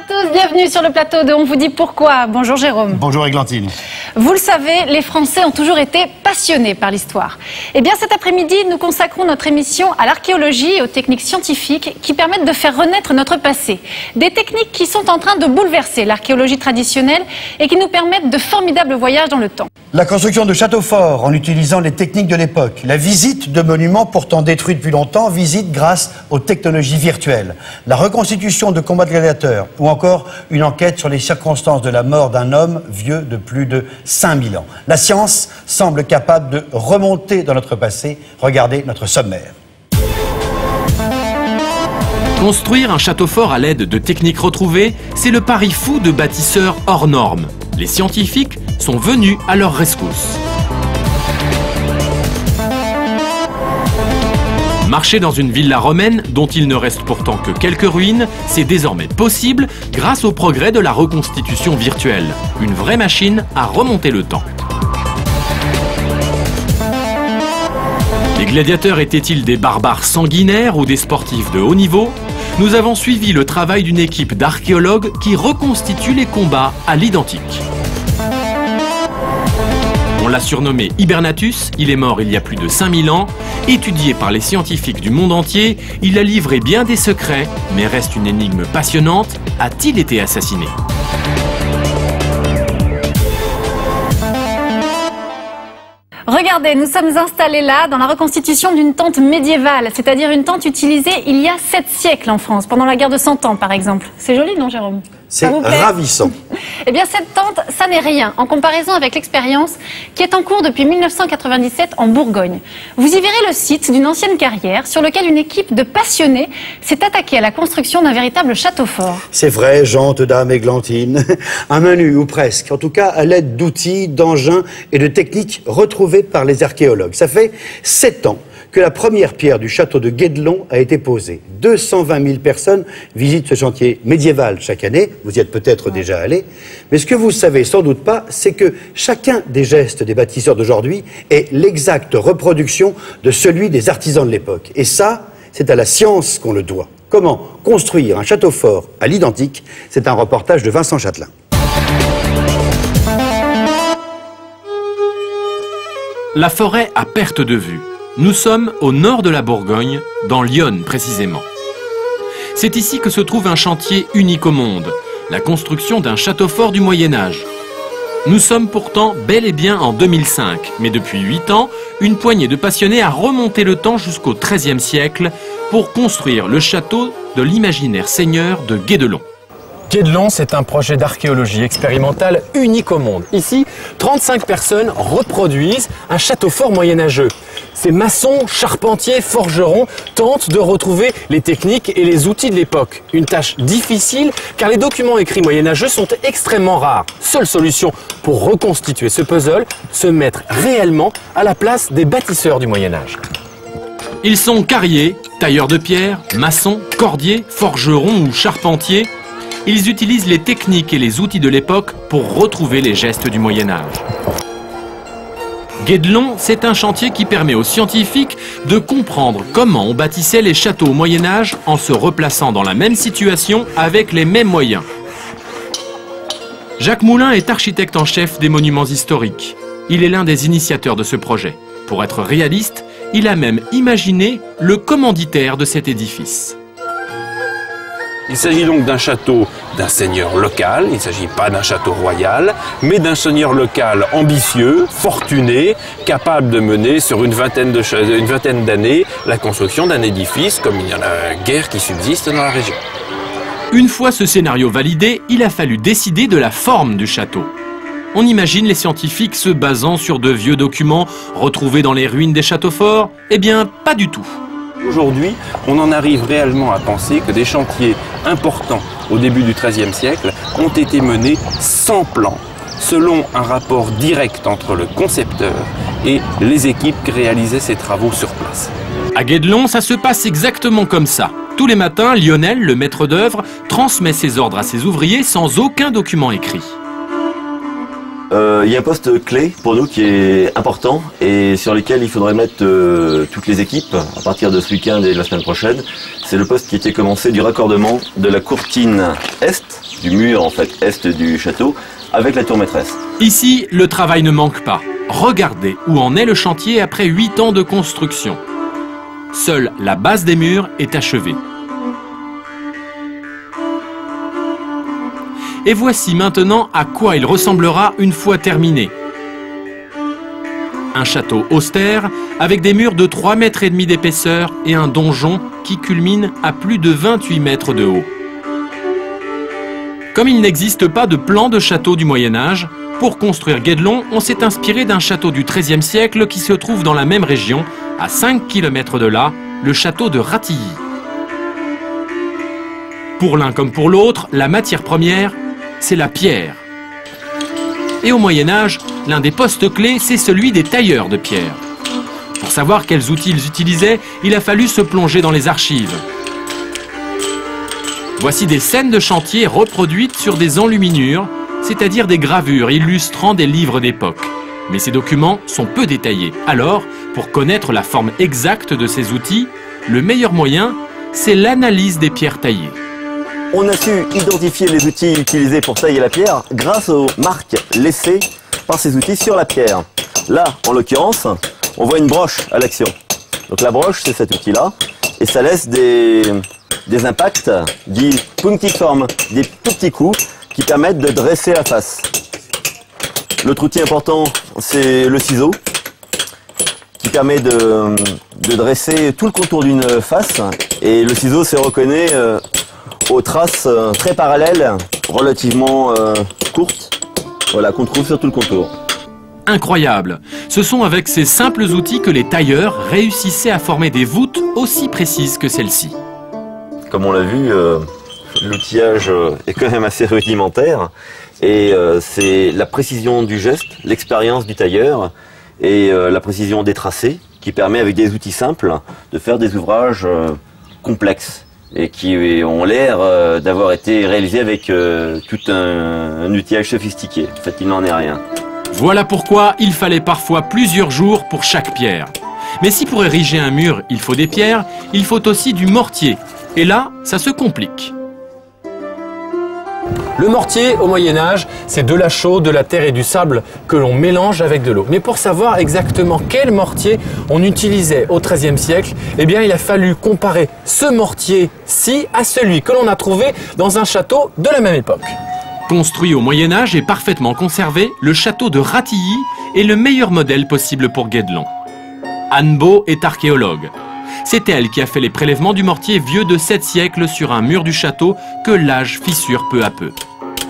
tous, bienvenue sur le plateau de On vous dit pourquoi. Bonjour Jérôme. Bonjour Églantine. Vous le savez, les Français ont toujours été passionnés par l'histoire. Eh bien cet après-midi, nous consacrons notre émission à l'archéologie et aux techniques scientifiques qui permettent de faire renaître notre passé. Des techniques qui sont en train de bouleverser l'archéologie traditionnelle et qui nous permettent de formidables voyages dans le temps. La construction de châteaux forts en utilisant les techniques de l'époque. La visite de monuments pourtant détruits depuis longtemps, visite grâce aux technologies virtuelles. La reconstitution de combats de gladiateurs ou encore une enquête sur les circonstances de la mort d'un homme vieux de plus de 5000 ans. La science semble capable de remonter dans notre passé. Regardez notre sommaire. Construire un château fort à l'aide de techniques retrouvées, c'est le pari fou de bâtisseurs hors normes. Les scientifiques sont venus à leur rescousse. Marcher dans une villa romaine, dont il ne reste pourtant que quelques ruines, c'est désormais possible grâce au progrès de la reconstitution virtuelle. Une vraie machine à remonter le temps. Les gladiateurs étaient-ils des barbares sanguinaires ou des sportifs de haut niveau? Nous avons suivi le travail d'une équipe d'archéologues qui reconstitue les combats à l'identique. On l'a surnommé Hibernatus, il est mort il y a plus de 5000 ans. Étudié par les scientifiques du monde entier, il a livré bien des secrets, mais reste une énigme passionnante. A-t-il été assassiné ? Regardez, nous sommes installés là dans la reconstitution d'une tente médiévale, c'est-à-dire une tente utilisée il y a 7 siècles en France, pendant la guerre de 100 ans par exemple. C'est joli, non Jérôme ? C'est ravissant. Eh bien cette tente, ça n'est rien en comparaison avec l'expérience qui est en cours depuis 1997 en Bourgogne. Vous y verrez le site d'une ancienne carrière sur lequel une équipe de passionnés s'est attaquée à la construction d'un véritable château fort. C'est vrai, gente dame Églantine. Un menu ou presque, en tout cas à l'aide d'outils, d'engins et de techniques retrouvées par les archéologues. Ça fait 7 ans que la première pierre du château de Guédelon a été posée. 220 000 personnes visitent ce chantier médiéval chaque année. Vous y êtes peut-être déjà allé. Mais ce que vous savez sans doute pas, c'est que chacun des gestes des bâtisseurs d'aujourd'hui est l'exacte reproduction de celui des artisans de l'époque. Et ça, c'est à la science qu'on le doit. Comment construire un château fort à l'identique? C'est un reportage de Vincent Châtelain. La forêt à perte de vue. Nous sommes au nord de la Bourgogne, dans l'Yonne précisément. C'est ici que se trouve un chantier unique au monde, la construction d'un château fort du Moyen-Âge. Nous sommes pourtant bel et bien en 2005, mais depuis 8 ans, une poignée de passionnés a remonté le temps jusqu'au XIIIe siècle pour construire le château de l'imaginaire seigneur de Guédelon. Guédelon, c'est un projet d'archéologie expérimentale unique au monde. Ici, 35 personnes reproduisent un château fort moyenâgeux. Ces maçons, charpentiers, forgerons tentent de retrouver les techniques et les outils de l'époque. Une tâche difficile car les documents écrits moyenâgeux sont extrêmement rares. Seule solution pour reconstituer ce puzzle, se mettre réellement à la place des bâtisseurs du Moyen-Âge. Ils sont carriers, tailleurs de pierre, maçons, cordiers, forgerons ou charpentiers. Ils utilisent les techniques et les outils de l'époque pour retrouver les gestes du Moyen-Âge. Guédelon, c'est un chantier qui permet aux scientifiques de comprendre comment on bâtissait les châteaux au Moyen-Âge en se replaçant dans la même situation avec les mêmes moyens. Jacques Moulin est architecte en chef des monuments historiques. Il est l'un des initiateurs de ce projet. Pour être réaliste, il a même imaginé le commanditaire de cet édifice. Il s'agit donc d'un château d'un seigneur local, il ne s'agit pas d'un château royal, mais d'un seigneur local ambitieux, fortuné, capable de mener sur une vingtaine d'années la construction d'un édifice comme il y en a guère qui subsiste dans la région. Une fois ce scénario validé, il a fallu décider de la forme du château. On imagine les scientifiques se basant sur de vieux documents retrouvés dans les ruines des châteaux forts? Eh bien, pas du tout. Aujourd'hui, on en arrive réellement à penser que des chantiers importants au début du XIIIe siècle ont été menés sans plan, selon un rapport direct entre le concepteur et les équipes qui réalisaient ces travaux sur place. À Guédelon, ça se passe exactement comme ça. Tous les matins, Lionel, le maître d'œuvre, transmet ses ordres à ses ouvriers sans aucun document écrit. Il y a un poste clé pour nous qui est important et sur lequel il faudrait mettre toutes les équipes à partir de ce week-end et de la semaine prochaine. C'est le poste qui était commencé du raccordement de la courtine est, du mur en fait est du château, avec la tour maîtresse. Ici, le travail ne manque pas. Regardez où en est le chantier après 8 ans de construction. Seule la base des murs est achevée. Et voici maintenant à quoi il ressemblera une fois terminé. Un château austère avec des murs de 3,5 mètres d'épaisseur et un donjon qui culmine à plus de 28 mètres de haut. Comme il n'existe pas de plan de château du Moyen-Âge, pour construire Guédelon, on s'est inspiré d'un château du XIIIe siècle qui se trouve dans la même région, à 5 km de là, le château de Ratilly. Pour l'un comme pour l'autre, la matière première, c'est la pierre. Et au Moyen-Âge, l'un des postes clés, c'est celui des tailleurs de pierre. Pour savoir quels outils ils utilisaient, il a fallu se plonger dans les archives. Voici des scènes de chantier reproduites sur des enluminures, c'est-à-dire des gravures illustrant des livres d'époque. Mais ces documents sont peu détaillés. Alors, pour connaître la forme exacte de ces outils, le meilleur moyen, c'est l'analyse des pierres taillées. On a su identifier les outils utilisés pour tailler la pierre grâce aux marques laissées par ces outils sur la pierre. Là, en l'occurrence, on voit une broche à l'action. Donc la broche, c'est cet outil-là, et ça laisse des impacts dits punctiformes, des tout petits coups qui permettent de dresser la face. L'autre outil important, c'est le ciseau, qui permet de dresser tout le contour d'une face, et le ciseau se reconnaît aux traces très parallèles, relativement courtes, voilà, qu'on trouve sur tout le contour. Incroyable! Ce sont avec ces simples outils que les tailleurs réussissaient à former des voûtes aussi précises que celle-ci. Comme on l'a vu, l'outillage est quand même assez rudimentaire et c'est la précision du geste, l'expérience du tailleur et la précision des tracés qui permet avec des outils simples de faire des ouvrages complexes et qui ont l'air d'avoir été réalisés avec tout un outillage sophistiqué. En fait, il n'en est rien. Voilà pourquoi il fallait parfois plusieurs jours pour chaque pierre. Mais si pour ériger un mur, il faut des pierres, il faut aussi du mortier. Et là, ça se complique. Le mortier, au Moyen-Âge, c'est de la chaux, de la terre et du sable que l'on mélange avec de l'eau. Mais pour savoir exactement quel mortier on utilisait au XIIIe siècle, eh bien, il a fallu comparer ce mortier-ci à celui que l'on a trouvé dans un château de la même époque. Construit au Moyen-Âge et parfaitement conservé, le château de Ratilly est le meilleur modèle possible pour Guédelon. Anne Beau est archéologue. C'est elle qui a fait les prélèvements du mortier vieux de 7 siècles sur un mur du château que l'âge fissure peu à peu.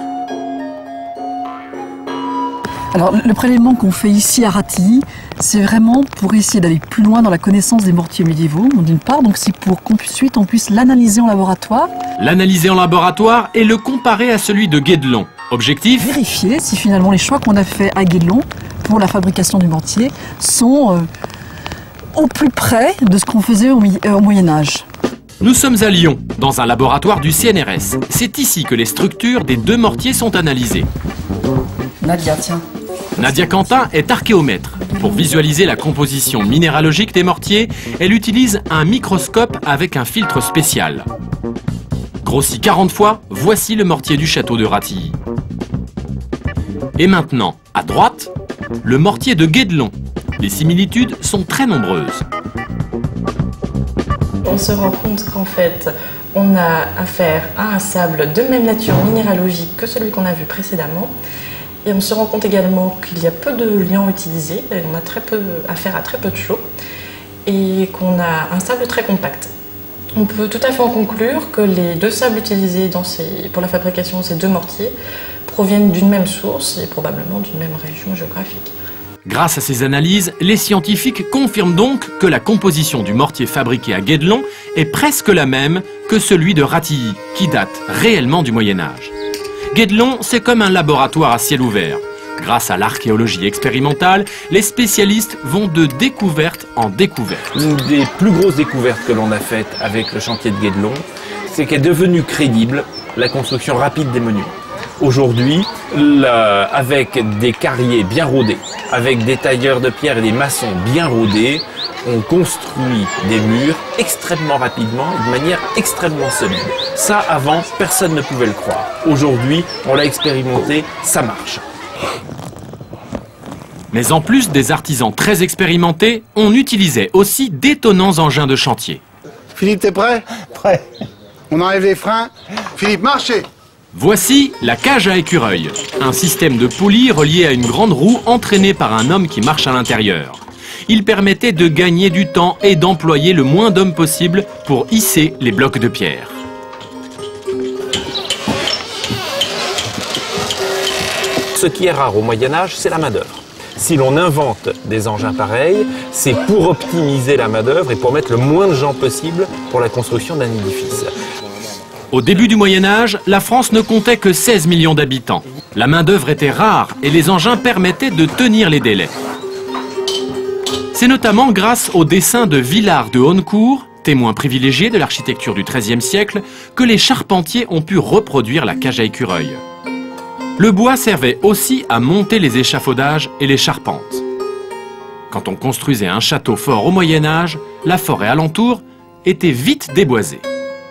Alors, le prélèvement qu'on fait ici à Ratilly, c'est vraiment pour essayer d'aller plus loin dans la connaissance des mortiers médiévaux, d'une part, donc c'est pour qu'ensuite on puisse l'analyser en laboratoire. L'analyser en laboratoire et le comparer à celui de Guédelon. Objectif ? Vérifier si finalement les choix qu'on a faits à Guédelon pour la fabrication du mortier sont au plus près de ce qu'on faisait au Moyen-Âge. Nous sommes à Lyon, dans un laboratoire du CNRS. C'est ici que les structures des 2 mortiers sont analysées. Nadia, tiens. Nadia Quentin est archéomètre. Pour visualiser la composition minéralogique des mortiers, elle utilise un microscope avec un filtre spécial. Grossi 40 fois, voici le mortier du château de Ratilly. Et maintenant, à droite, le mortier de Guédelon. Les similitudes sont très nombreuses. On se rend compte qu'en fait, on a affaire à un sable de même nature minéralogique que celui qu'on a vu précédemment. Et on se rend compte également qu'il y a peu de liants utilisés, et on a très peu affaire à très peu de chaux, et qu'on a un sable très compact. On peut tout à fait en conclure que les 2 sables utilisés pour la fabrication de ces 2 mortiers proviennent d'une même source et probablement d'une même région géographique. Grâce à ces analyses, les scientifiques confirment donc que la composition du mortier fabriqué à Guédelon est presque la même que celui de Ratilly, qui date réellement du Moyen-Âge. Guédelon, c'est comme un laboratoire à ciel ouvert. Grâce à l'archéologie expérimentale, les spécialistes vont de découverte en découverte. Une des plus grosses découvertes que l'on a faites avec le chantier de Guédelon, c'est qu'est devenue crédible la construction rapide des monuments. Aujourd'hui, avec des carriers bien rodés, avec des tailleurs de pierre et des maçons bien rodés, on construit des murs extrêmement rapidement, de manière extrêmement solide. Ça, avant, personne ne pouvait le croire. Aujourd'hui, on l'a expérimenté, ça marche. Mais en plus des artisans très expérimentés, on utilisait aussi d'étonnants engins de chantier. Philippe, t'es prêt? Prêt. On enlève les freins. Philippe, marchez! Voici la cage à écureuil, un système de poulies relié à une grande roue entraînée par un homme qui marche à l'intérieur. Il permettait de gagner du temps et d'employer le moins d'hommes possible pour hisser les blocs de pierre. Ce qui est rare au Moyen-Âge, c'est la main-d'œuvre. Si l'on invente des engins pareils, c'est pour optimiser la main-d'œuvre et pour mettre le moins de gens possible pour la construction d'un édifice. Au début du Moyen-Âge, la France ne comptait que 16 millions d'habitants. La main-d'œuvre était rare et les engins permettaient de tenir les délais. C'est notamment grâce au dessin de Villard de Honnecourt, témoin privilégié de l'architecture du XIIIe siècle, que les charpentiers ont pu reproduire la cage à écureuil. Le bois servait aussi à monter les échafaudages et les charpentes. Quand on construisait un château fort au Moyen-Âge, la forêt alentour était vite déboisée.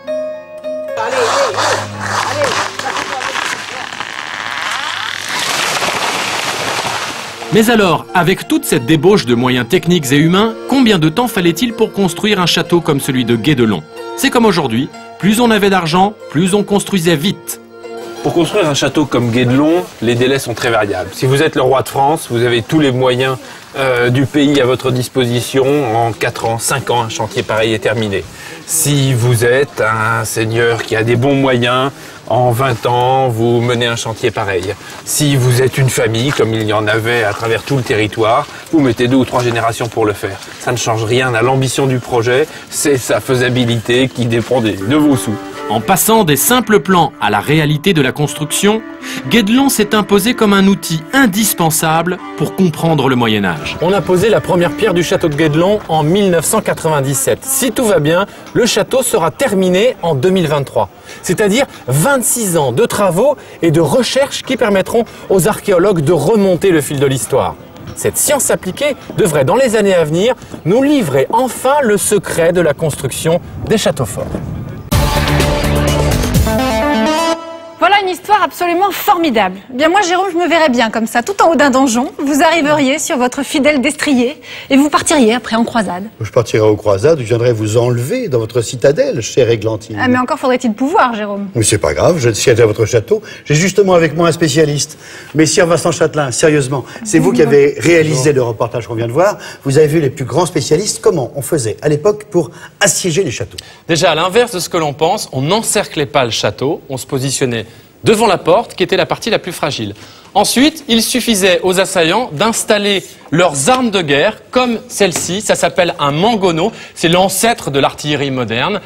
Mais alors, avec toute cette débauche de moyens techniques et humains, combien de temps fallait-il pour construire un château comme celui de Guédelon? C'est comme aujourd'hui, plus on avait d'argent, plus on construisait vite. Pour construire un château comme Guédelon, les délais sont très variables. Si vous êtes le roi de France, vous avez tous les moyens du pays à votre disposition. En 4 ans, 5 ans, un chantier pareil est terminé. Si vous êtes un seigneur qui a des bons moyens, en 20 ans, vous menez un chantier pareil. Si vous êtes une famille, comme il y en avait à travers tout le territoire, vous mettez 2 ou 3 générations pour le faire. Ça ne change rien à l'ambition du projet, c'est sa faisabilité qui dépend de vos sous. En passant des simples plans à la réalité de la construction, Guédelon s'est imposé comme un outil indispensable pour comprendre le Moyen-Âge. On a posé la première pierre du château de Guédelon en 1997. Si tout va bien, le château sera terminé en 2023. C'est-à-dire 26 ans de travaux et de recherches qui permettront aux archéologues de remonter le fil de l'histoire. Cette science appliquée devrait, dans les années à venir, nous livrer enfin le secret de la construction des châteaux forts. Voilà une histoire absolument formidable. Bien moi, Jérôme, je me verrais bien comme ça, tout en haut d'un donjon. Vous arriveriez sur votre fidèle destrier et vous partiriez après en croisade. Je partirai aux croisades, je viendrai vous enlever dans votre citadelle, chère Églantine. Ah, mais encore faudrait-il pouvoir, Jérôme. Mais c'est pas grave, je siège à votre château. J'ai justement avec moi un spécialiste. Messire Vincent Châtelain, sérieusement, c'est vous qui avez réalisé le reportage qu'on vient de voir. Vous avez vu les plus grands spécialistes. Comment on faisait à l'époque pour assiéger les châteaux? Déjà, à l'inverse de ce que l'on pense, on n'encerclait pas le château, on se positionnait devant la porte, qui était la partie la plus fragile. Ensuite, il suffisait aux assaillants d'installer leurs armes de guerre, comme celle-ci. Ça s'appelle un mangonneau. C'est l'ancêtre de l'artillerie moderne.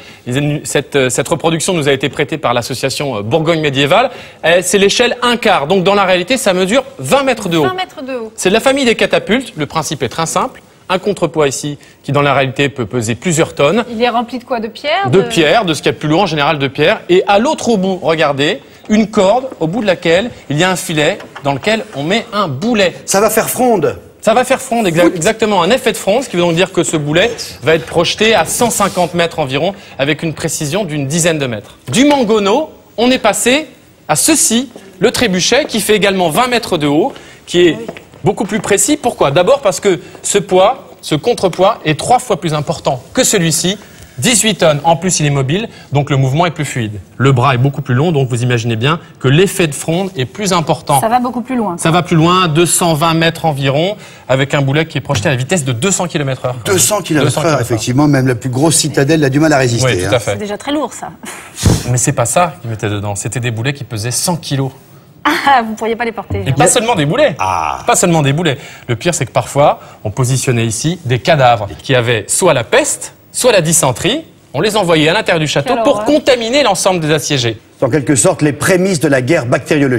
Cette reproduction nous a été prêtée par l'association Bourgogne médiévale. C'est l'échelle 1/4. Donc, dans la réalité, ça mesure 20 mètres de haut. 20 mètres de haut. C'est de la famille des catapultes. Le principe est très simple. Un contrepoids ici, qui dans la réalité peut peser plusieurs tonnes. Il est rempli de quoi? De pierre? De pierre, de ce qu'il y a de plus lourd en général, de pierre. Et à l'autre bout, regardez, une corde au bout de laquelle il y a un filet dans lequel on met un boulet. Ça va faire fronde. Ça va faire fronde, exactement, un effet de fronde, ce qui veut donc dire que ce boulet va être projeté à 150 mètres environ, avec une précision d'une dizaine de mètres. Du mangonneau, on est passé à ceci, le trébuchet, qui fait également 20 mètres de haut, qui est beaucoup plus précis. Pourquoi? D'abord parce que ce poids, ce contrepoids, est 3 fois plus important que celui-ci. 18 tonnes, en plus il est mobile, donc le mouvement est plus fluide. Le bras est beaucoup plus long, donc vous imaginez bien que l'effet de fronde est plus important. Ça va beaucoup plus loin. Ça va plus loin, 220 mètres environ, avec un boulet qui est projeté à la vitesse de 200 km/h. 200 km/h, effectivement, même la plus grosse citadelle a du mal à résister. Oui, tout à fait. C'est déjà très lourd, ça. Mais c'est pas ça qu'ils mettaient dedans, c'était des boulets qui pesaient 100 kilos. Ah, vous pourriez pas les porter. Et pas seulement des boulets. Pas seulement des boulets. Le pire, c'est que parfois, on positionnait ici des cadavres qui avaient soit la peste, soit la dysenterie. On les envoyait à l'intérieur du château pour contaminer l'ensemble des assiégés. C'est en quelque sorte les prémices de la guerre bactériologique.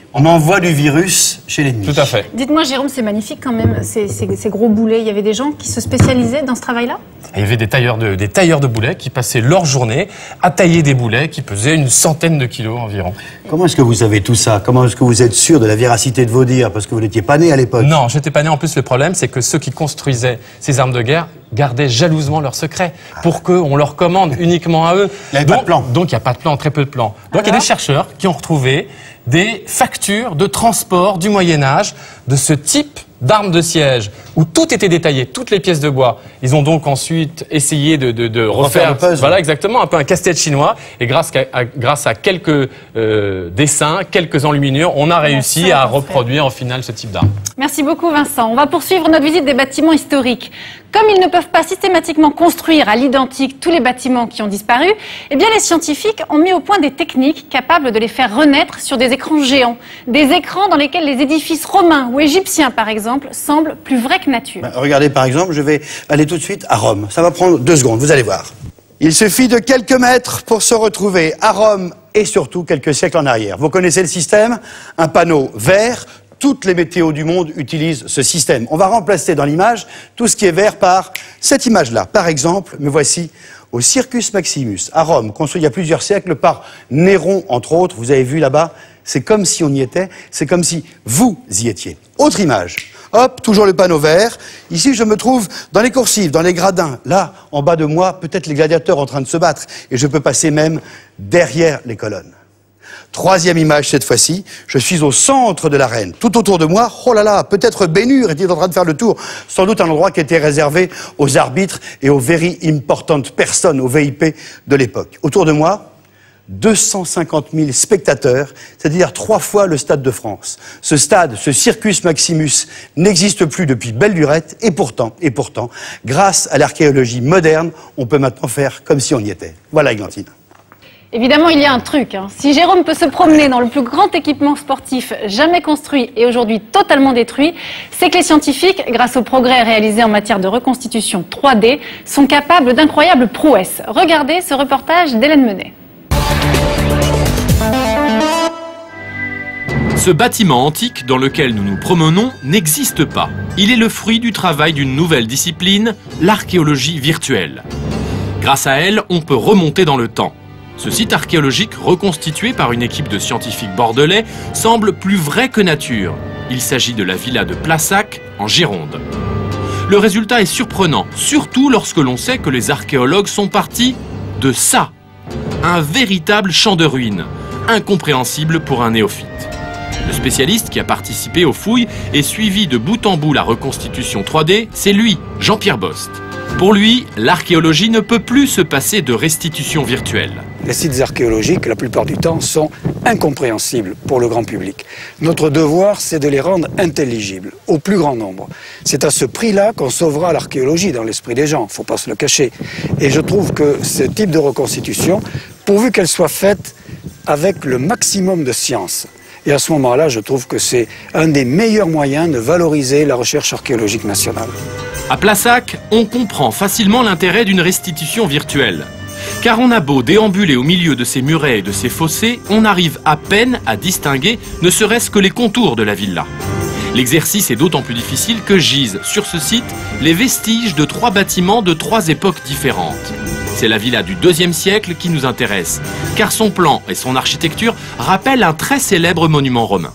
On envoie du virus chez l'ennemi. Tout à fait. Dites-moi, Jérôme, c'est magnifique quand même, ces gros boulets. Il y avait des gens qui se spécialisaient dans ce travail-là? Il y avait des tailleurs de boulets qui passaient leur journée à tailler des boulets qui pesaient une centaine de kilos environ. Comment est-ce que vous savez tout ça? Comment est-ce que vous êtes sûr de la véracité de vos dires? Parce que vous n'étiez pas né à l'époque. Non, j'étais pas né. En plus, le problème, c'est que ceux qui construisaient ces armes de guerre gardaient jalousement leurs secrets pour qu'on leur commande uniquement à eux. Il n'y avait pas de plan. Donc il n'y a pas de plan, très peu de plans. Donc il y a des chercheurs qui ont retrouvé des factures de transport du Moyen-Âge de ce type d'armes de siège, où tout était détaillé, toutes les pièces de bois. Ils ont donc ensuite essayé de refaire le puzzle. voilà, exactement, un peu un casse-tête chinois. Et grâce à quelques dessins, quelques enluminures, on a réussi à reproduire en final ce type d'arme. Merci beaucoup, Vincent. On va poursuivre notre visite des bâtiments historiques. Comme ils ne peuvent pas systématiquement construire à l'identique tous les bâtiments qui ont disparu, eh bien les scientifiques ont mis au point des techniques capables de les faire renaître sur des écrans géants. Des écrans dans lesquels les édifices romains ou égyptiens, par exemple, semblent plus vrais que nature. Regardez, par exemple, je vais aller tout de suite à Rome. Ça va prendre 2 secondes, vous allez voir. Il suffit de quelques mètres pour se retrouver à Rome et surtout quelques siècles en arrière. Vous connaissez le système? Un panneau vert. Toutes les météos du monde utilisent ce système. On va remplacer dans l'image tout ce qui est vert par cette image-là. Par exemple, me voici au Circus Maximus, à Rome, construit il y a plusieurs siècles par Néron, entre autres. Vous avez vu là-bas, c'est comme si on y était, c'est comme si vous y étiez. Autre image. Hop, toujours le panneau vert. Ici, je me trouve dans les coursives, dans les gradins. Là, en bas de moi, peut-être les gladiateurs en train de se battre. Et je peux passer même derrière les colonnes. 3e image cette fois-ci, je suis au centre de l'arène. Tout autour de moi, oh là là, peut-être Bénur était en train de faire le tour. Sans doute un endroit qui était réservé aux arbitres et aux very important personnes, aux VIP de l'époque. Autour de moi, 250 000 spectateurs, c'est-à-dire 3 fois le Stade de France. Ce stade, ce Circus Maximus, n'existe plus depuis belle lurette et pourtant, grâce à l'archéologie moderne, on peut maintenant faire comme si on y était. Voilà, Églantine. Évidemment, il y a un truc. Si Jérôme peut se promener dans le plus grand équipement sportif jamais construit et aujourd'hui totalement détruit, c'est que les scientifiques, grâce aux progrès réalisés en matière de reconstitution 3D, sont capables d'incroyables prouesses. Regardez ce reportage d'Hélène Menet. Ce bâtiment antique dans lequel nous nous promenons n'existe pas. Il est le fruit du travail d'une nouvelle discipline, l'archéologie virtuelle. Grâce à elle, on peut remonter dans le temps. Ce site archéologique, reconstitué par une équipe de scientifiques bordelais, semble plus vrai que nature. Il s'agit de la villa de Plassac, en Gironde. Le résultat est surprenant, surtout lorsque l'on sait que les archéologues sont partis de ça. Un véritable champ de ruines, incompréhensible pour un néophyte. Le spécialiste qui a participé aux fouilles et suivi de bout en bout la reconstitution 3D, c'est lui, Jean-Pierre Bost. Pour lui, l'archéologie ne peut plus se passer de restitution virtuelle. Les sites archéologiques, la plupart du temps, sont incompréhensibles pour le grand public. Notre devoir, c'est de les rendre intelligibles au plus grand nombre. C'est à ce prix-là qu'on sauvera l'archéologie dans l'esprit des gens, il ne faut pas se le cacher. Et je trouve que ce type de reconstitution, pourvu qu'elle soit faite avec le maximum de science, et à ce moment-là, je trouve que c'est un des meilleurs moyens de valoriser la recherche archéologique nationale. À Plassac, on comprend facilement l'intérêt d'une restitution virtuelle. Car on a beau déambuler au milieu de ces murets et de ces fossés, on arrive à peine à distinguer ne serait-ce que les contours de la villa. L'exercice est d'autant plus difficile que gisent sur ce site les vestiges de 3 bâtiments de 3 époques différentes. C'est la villa du IIe siècle qui nous intéresse, car son plan et son architecture rappellent un très célèbre monument romain.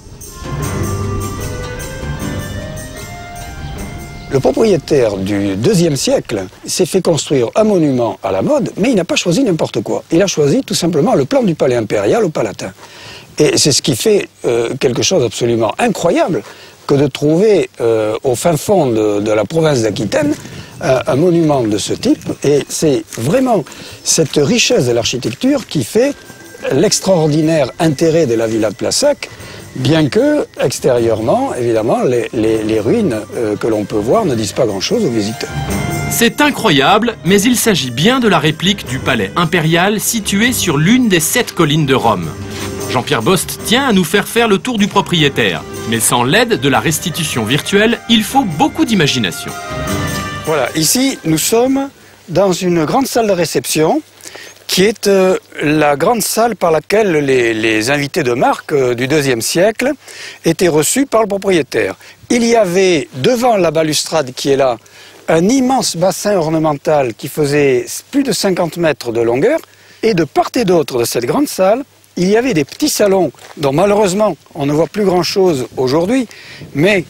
Le propriétaire du IIe siècle s'est fait construire un monument à la mode, mais il n'a pas choisi n'importe quoi. Il a choisi tout simplement le plan du palais impérial au Palatin. Et c'est ce qui fait quelque chose d'absolument incroyable que de trouver au fin fond de la province d'Aquitaine un monument de ce type. Et c'est vraiment cette richesse de l'architecture qui fait l'extraordinaire intérêt de la villa de Plassac, bien que, extérieurement, évidemment, les ruines que l'on peut voir ne disent pas grand-chose aux visiteurs. C'est incroyable, mais il s'agit bien de la réplique du palais impérial situé sur l'une des 7 collines de Rome. Jean-Pierre Bost tient à nous faire le tour du propriétaire. Mais sans l'aide de la restitution virtuelle, il faut beaucoup d'imagination. Voilà, ici, nous sommes dans une grande salle de réception qui est la grande salle par laquelle les invités de marque du IIe siècle étaient reçus par le propriétaire. Il y avait devant la balustrade qui est là un immense bassin ornemental qui faisait plus de 50 mètres de longueur, et de part et d'autre de cette grande salle, il y avait des petits salons dont malheureusement on ne voit plus grand chose aujourd'hui, mais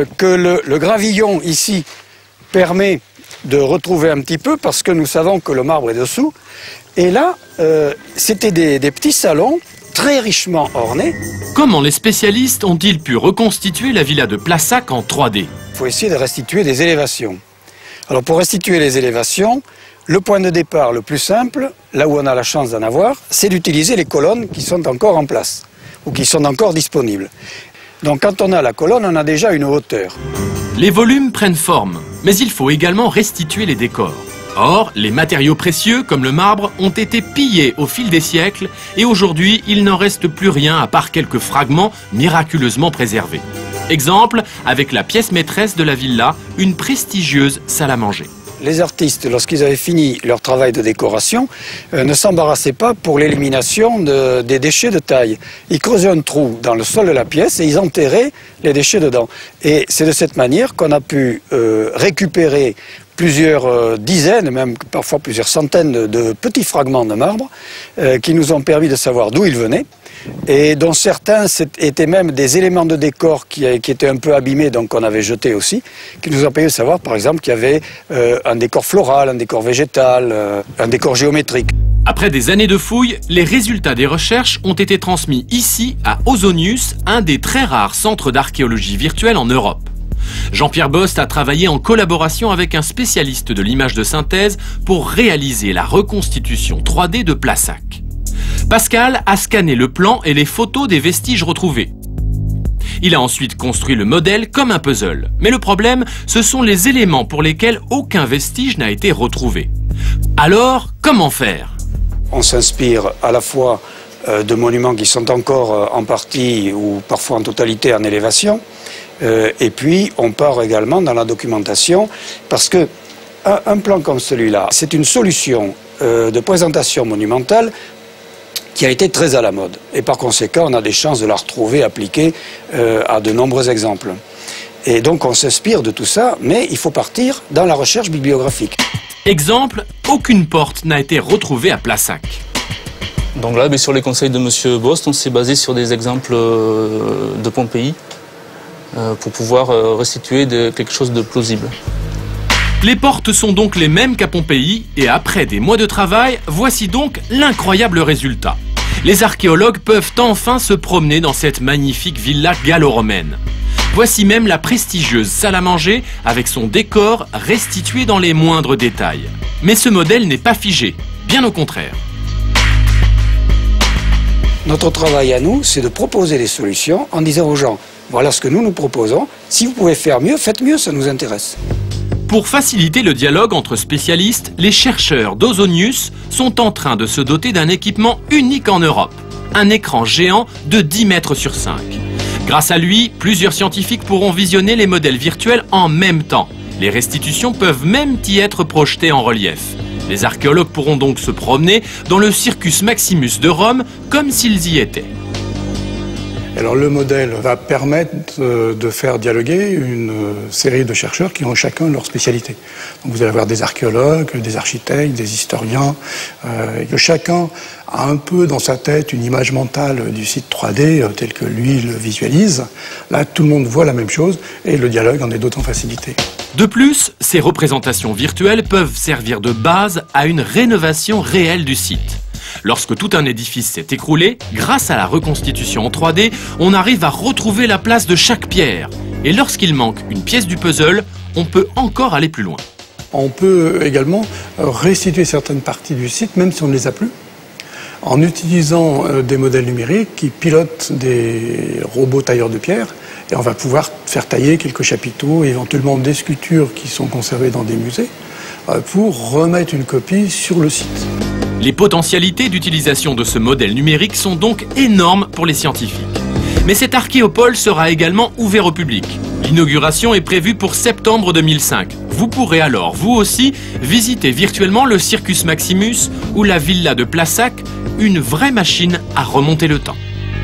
que le gravillon ici permet de retrouver un petit peu parce que nous savons que le marbre est dessous. Et là, c'était des petits salons très richement ornés. Comment les spécialistes ont-ils pu reconstituer la villa de Plassac en 3D? Il faut essayer de restituer des élévations. Alors pour restituer les élévations, le point de départ le plus simple, là où on a la chance d'en avoir, c'est d'utiliser les colonnes qui sont encore en place ou qui sont encore disponibles. Donc quand on a la colonne, on a déjà une hauteur. Les volumes prennent forme, mais il faut également restituer les décors. Or, les matériaux précieux, comme le marbre, ont été pillés au fil des siècles et aujourd'hui, il n'en reste plus rien à part quelques fragments miraculeusement préservés. Exemple, avec la pièce maîtresse de la villa, une prestigieuse salle à manger. Les artistes, lorsqu'ils avaient fini leur travail de décoration, ne s'embarrassaient pas pour l'élimination des déchets de taille. Ils creusaient un trou dans le sol de la pièce et ils enterraient les déchets dedans. Et c'est de cette manière qu'on a pu récupérer plusieurs dizaines, même parfois plusieurs centaines de petits fragments de marbre qui nous ont permis de savoir d'où ils venaient. Et dont certains étaient même des éléments de décor qui étaient un peu abîmés, donc qu'on avait jetés aussi, qui nous ont permis de savoir par exemple qu'il y avait un décor floral, un décor végétal, un décor géométrique. Après des années de fouilles, les résultats des recherches ont été transmis ici à Ausonius, un des très rares centres d'archéologie virtuelle en Europe. Jean-Pierre Bost a travaillé en collaboration avec un spécialiste de l'image de synthèse pour réaliser la reconstitution 3D de Plassac. Pascal a scanné le plan et les photos des vestiges retrouvés. Il a ensuite construit le modèle comme un puzzle. Mais le problème, ce sont les éléments pour lesquels aucun vestige n'a été retrouvé. Alors, comment faire? On s'inspire à la fois de monuments qui sont encore en partie ou parfois en totalité en élévation, et puis on part également dans la documentation, parce que un plan comme celui-là, c'est une solution de présentation monumentale qui a été très à la mode. Et par conséquent, on a des chances de la retrouver appliquée à de nombreux exemples. Et donc on s'inspire de tout ça, mais il faut partir dans la recherche bibliographique. Exemple, aucune porte n'a été retrouvée à Plassac. Donc là, sur les conseils de M. Bost, on s'est basé sur des exemples de Pompéi pour pouvoir restituer quelque chose de plausible. Les portes sont donc les mêmes qu'à Pompéi et après des mois de travail, voici donc l'incroyable résultat. Les archéologues peuvent enfin se promener dans cette magnifique villa gallo-romaine. Voici même la prestigieuse salle à manger avec son décor restitué dans les moindres détails. Mais ce modèle n'est pas figé, bien au contraire. Notre travail à nous, c'est de proposer des solutions en disant aux gens, voilà ce que nous proposons, si vous pouvez faire mieux, faites mieux, ça nous intéresse. Pour faciliter le dialogue entre spécialistes, les chercheurs d'Ausonius sont en train de se doter d'un équipement unique en Europe. Un écran géant de 10 mètres sur 5. Grâce à lui, plusieurs scientifiques pourront visionner les modèles virtuels en même temps. Les restitutions peuvent même y être projetées en relief. Les archéologues pourront donc se promener dans le Circus Maximus de Rome comme s'ils y étaient. Alors le modèle va permettre de faire dialoguer une série de chercheurs qui ont chacun leur spécialité. Donc vous allez avoir des archéologues, des architectes, des historiens, et que chacun a un peu dans sa tête une image mentale du site 3D tel que lui le visualise. Là, tout le monde voit la même chose et le dialogue en est d'autant facilité. De plus, ces représentations virtuelles peuvent servir de base à une rénovation réelle du site. Lorsque tout un édifice s'est écroulé, grâce à la reconstitution en 3D, on arrive à retrouver la place de chaque pierre. Et lorsqu'il manque une pièce du puzzle, on peut encore aller plus loin. On peut également restituer certaines parties du site, même si on ne les a plus, en utilisant des modèles numériques qui pilotent des robots tailleurs de pierre. Et on va pouvoir faire tailler quelques chapiteaux, éventuellement des sculptures qui sont conservées dans des musées, pour remettre une copie sur le site. Les potentialités d'utilisation de ce modèle numérique sont donc énormes pour les scientifiques. Mais cet archéopole sera également ouvert au public. L'inauguration est prévue pour septembre 2005. Vous pourrez alors, vous aussi, visiter virtuellement le Circus Maximus ou la Villa de Plassac, une vraie machine à remonter le temps.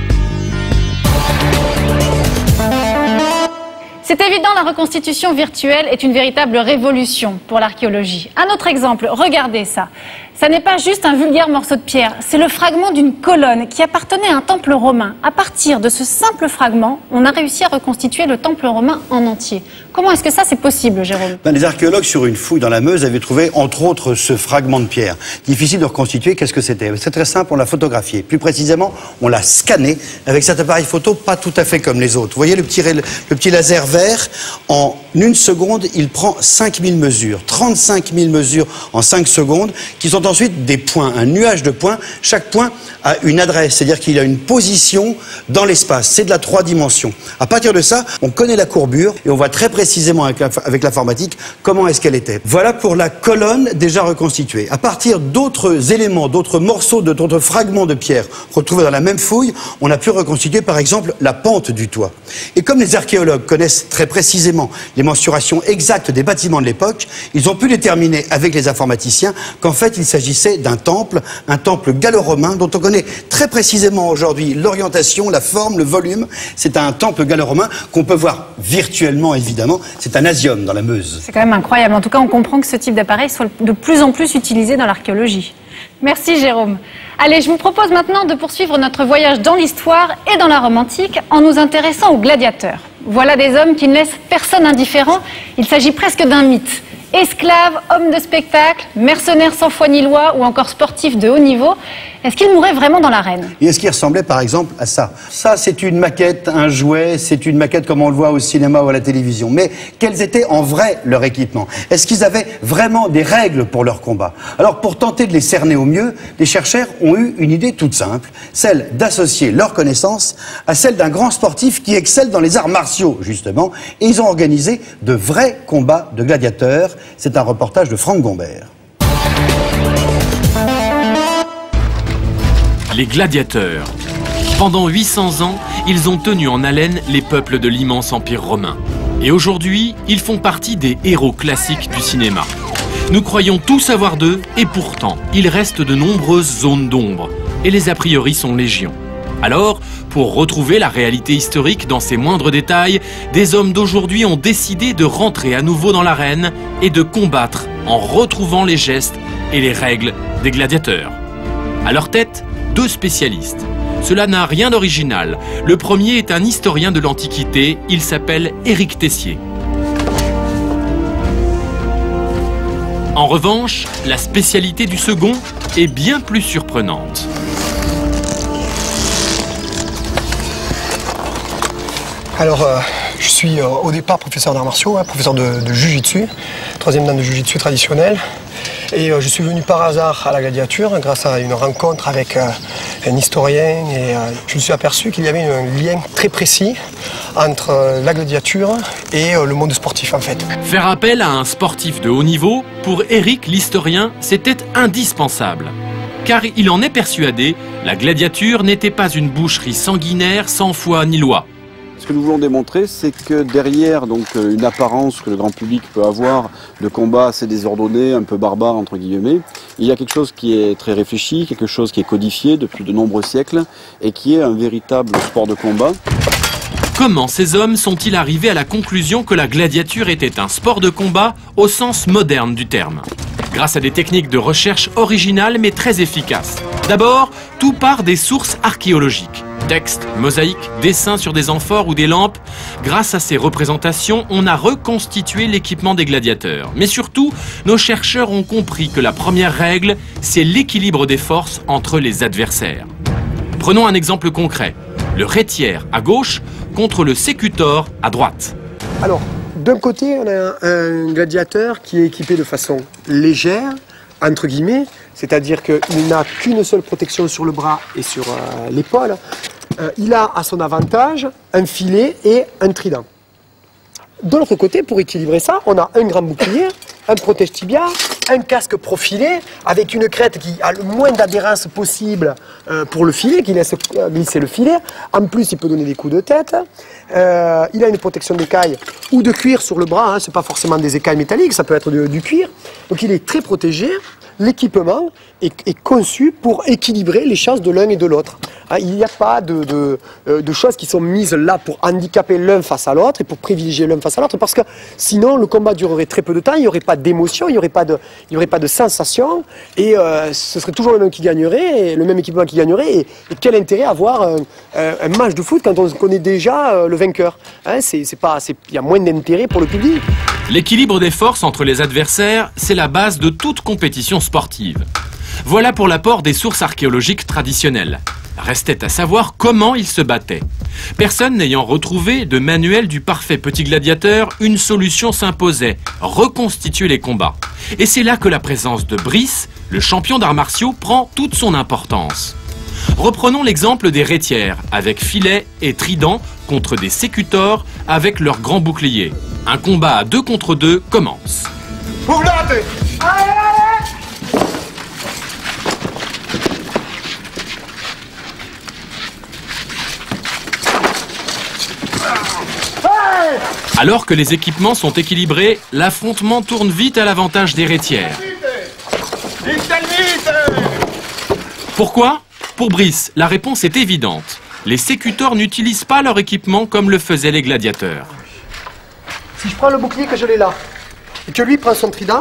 C'est évident, la reconstitution virtuelle est une véritable révolution pour l'archéologie. Un autre exemple, regardez ça. Ça n'est pas juste un vulgaire morceau de pierre, c'est le fragment d'une colonne qui appartenait à un temple romain. À partir de ce simple fragment, on a réussi à reconstituer le temple romain en entier. Comment est-ce que ça c'est possible, Jérôme? Les archéologues, sur une fouille dans la Meuse, avaient trouvé, entre autres, ce fragment de pierre. Difficile de reconstituer, qu'est-ce que c'était? C'est très simple, on l'a photographié. Plus précisément, on l'a scanné avec cet appareil photo pas tout à fait comme les autres. Vous voyez le petit laser vert? En une seconde, il prend 5000 mesures. 35 000 mesures en 5 secondes, qui sont ensuite des points, un nuage de points. Chaque point a une adresse, c'est-à-dire qu'il a une position dans l'espace. C'est de la 3 dimensions. À partir de ça, on connaît la courbure et on voit très précisément avec l'informatique comment est-ce qu'elle était. Voilà pour la colonne déjà reconstituée. À partir d'autres éléments, d'autres morceaux, d'autres fragments de pierre retrouvés dans la même fouille, on a pu reconstituer par exemple la pente du toit. Et comme les archéologues connaissent très précisément les mensurations exactes des bâtiments de l'époque, ils ont pu déterminer avec les informaticiens qu'en fait il s'agissait d'un temple, un temple gallo-romain dont on connaît très précisément aujourd'hui l'orientation, la forme, le volume. C'est un temple gallo-romain qu'on peut voir virtuellement évidemment. C'est un asium dans la Meuse. C'est quand même incroyable. En tout cas, on comprend que ce type d'appareil soit de plus en plus utilisé dans l'archéologie. Merci Jérôme. Allez, je vous propose maintenant de poursuivre notre voyage dans l'histoire et dans la Rome antique en nous intéressant aux gladiateurs. Voilà des hommes qui ne laissent personne indifférent. Il s'agit presque d'un mythe. Esclaves, hommes de spectacle, mercenaires sans foi ni loi ou encore sportifs de haut niveau, est-ce qu'ils mouraient vraiment dans l'arène? Et est-ce qu'ils ressemblaient par exemple à ça? Ça, c'est une maquette, un jouet, c'est une maquette comme on le voit au cinéma ou à la télévision. Mais quels étaient en vrai leur équipement? Est-ce qu'ils avaient vraiment des règles pour leur combat? Alors pour tenter de les cerner au mieux, les chercheurs ont eu une idée toute simple, celle d'associer leurs connaissances à celle d'un grand sportif qui excelle dans les arts martiaux, justement. Et ils ont organisé de vrais combats de gladiateurs. C'est un reportage de Franck Gombert. Les gladiateurs. Pendant 800 ans, ils ont tenu en haleine les peuples de l'immense empire romain. Et aujourd'hui, ils font partie des héros classiques du cinéma. Nous croyons tout savoir d'eux, et pourtant, il reste de nombreuses zones d'ombre, et les a priori sont légion. Alors, pour retrouver la réalité historique dans ses moindres détails, des hommes d'aujourd'hui ont décidé de rentrer à nouveau dans l'arène et de combattre en retrouvant les gestes et les règles des gladiateurs. À leur tête, 2 spécialistes. Cela n'a rien d'original. Le premier est un historien de l'Antiquité, il s'appelle Éric Tessier. En revanche, la spécialité du second est bien plus surprenante. Alors, je suis au départ professeur d'arts martiaux, professeur de Jiu-Jitsu, 3e dan de Jiu-Jitsu traditionnel. Et je suis venu par hasard à la gladiature grâce à une rencontre avec un historien et je me suis aperçu qu'il y avait un lien très précis entre la gladiature et le monde sportif en fait. Faire appel à un sportif de haut niveau, pour Éric l'historien, c'était indispensable. Car il en est persuadé, la gladiature n'était pas une boucherie sanguinaire sans foi ni loi. Ce que nous voulons démontrer, c'est que derrière donc, une apparence que le grand public peut avoir de combat assez désordonné, un peu barbare entre guillemets, il y a quelque chose qui est très réfléchi, quelque chose qui est codifié depuis de nombreux siècles et qui est un véritable sport de combat. Comment ces hommes sont-ils arrivés à la conclusion que la gladiature était un sport de combat au sens moderne du terme? Grâce à des techniques de recherche originales mais très efficaces. D'abord, tout part des sources archéologiques. Textes, mosaïques, dessins sur des amphores ou des lampes. Grâce à ces représentations, on a reconstitué l'équipement des gladiateurs. Mais surtout, nos chercheurs ont compris que la première règle, c'est l'équilibre des forces entre les adversaires. Prenons un exemple concret. Le rétiaire à gauche contre le sécutor à droite. Alors, d'un côté, on a un gladiateur qui est équipé de façon légère, entre guillemets, c'est-à-dire qu'il n'a qu'une seule protection sur le bras et sur l'épaule. Il a à son avantage un filet et un trident. De l'autre côté, pour équilibrer ça, on a un grand bouclier, un protège-tibia un casque profilé avec une crête qui a le moins d'adhérence possible pour le filet, qui laisse glisser le filet. En plus, il peut donner des coups de tête. Il a une protection d'écailles ou de cuir sur le bras, hein. Ce n'est pas forcément des écailles métalliques, ça peut être du cuir. Donc il est très protégé. L'équipement est conçu pour équilibrer les chances de l'un et de l'autre. Il n'y a pas de choses qui sont mises là pour handicaper l'un face à l'autre et pour privilégier l'un face à l'autre, parce que sinon le combat durerait très peu de temps, il n'y aurait pas d'émotion, il n'y aurait pas de sensation, et ce serait toujours le même qui gagnerait, et le même équipement qui gagnerait. Et quel intérêt avoir un match de foot quand on connaît déjà le vainqueur, hein? Il y a moins d'intérêt pour le public. L'équilibre des forces entre les adversaires, c'est la base de toute compétition sportive. Voilà pour l'apport des sources archéologiques traditionnelles. Restait à savoir comment ils se battaient. Personne n'ayant retrouvé de manuel du parfait petit gladiateur, une solution s'imposait, reconstituer les combats. Et c'est là que la présence de Brice, le champion d'arts martiaux, prend toute son importance. Reprenons l'exemple des rétières, avec filet et trident, contre des sécutors avec leurs grands boucliers. Un combat à 2 contre 2 commence. Alors que les équipements sont équilibrés, l'affrontement tourne vite à l'avantage des rétières. Pourquoi ? Pour Brice, la réponse est évidente. Les sécutors n'utilisent pas leur équipement comme le faisaient les gladiateurs. Si je prends le bouclier que je l'ai là, et que lui prend son trident,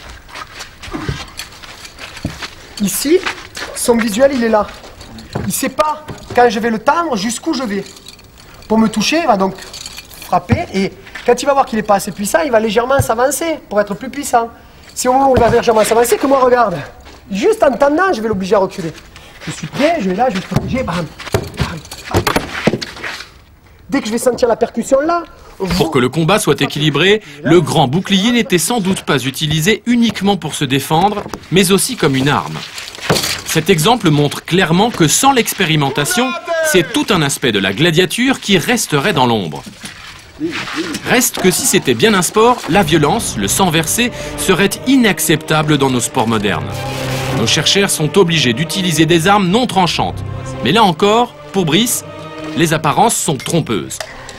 ici, son visuel il est là. Il ne sait pas, quand je vais le tendre, jusqu'où je vais. Pour me toucher, il va donc frapper, et quand il va voir qu'il n'est pas assez puissant, il va légèrement s'avancer pour être plus puissant. Si au moment où il va légèrement s'avancer, que moi regarde, juste en tendant, je vais l'obliger à reculer. Je suis prêt, je vais là, je vais protéger, bam, bam. Dès que je vais sentir la percussion là... Pour que le combat soit équilibré, le grand bouclier n'était sans doute pas utilisé uniquement pour se défendre, mais aussi comme une arme. Cet exemple montre clairement que sans l'expérimentation, c'est tout un aspect de la gladiature qui resterait dans l'ombre. Reste que si c'était bien un sport, la violence, le sang versé, serait inacceptable dans nos sports modernes. Nos chercheurs sont obligés d'utiliser des armes non tranchantes. Mais là encore, pour Brice, les apparences sont trompeuses.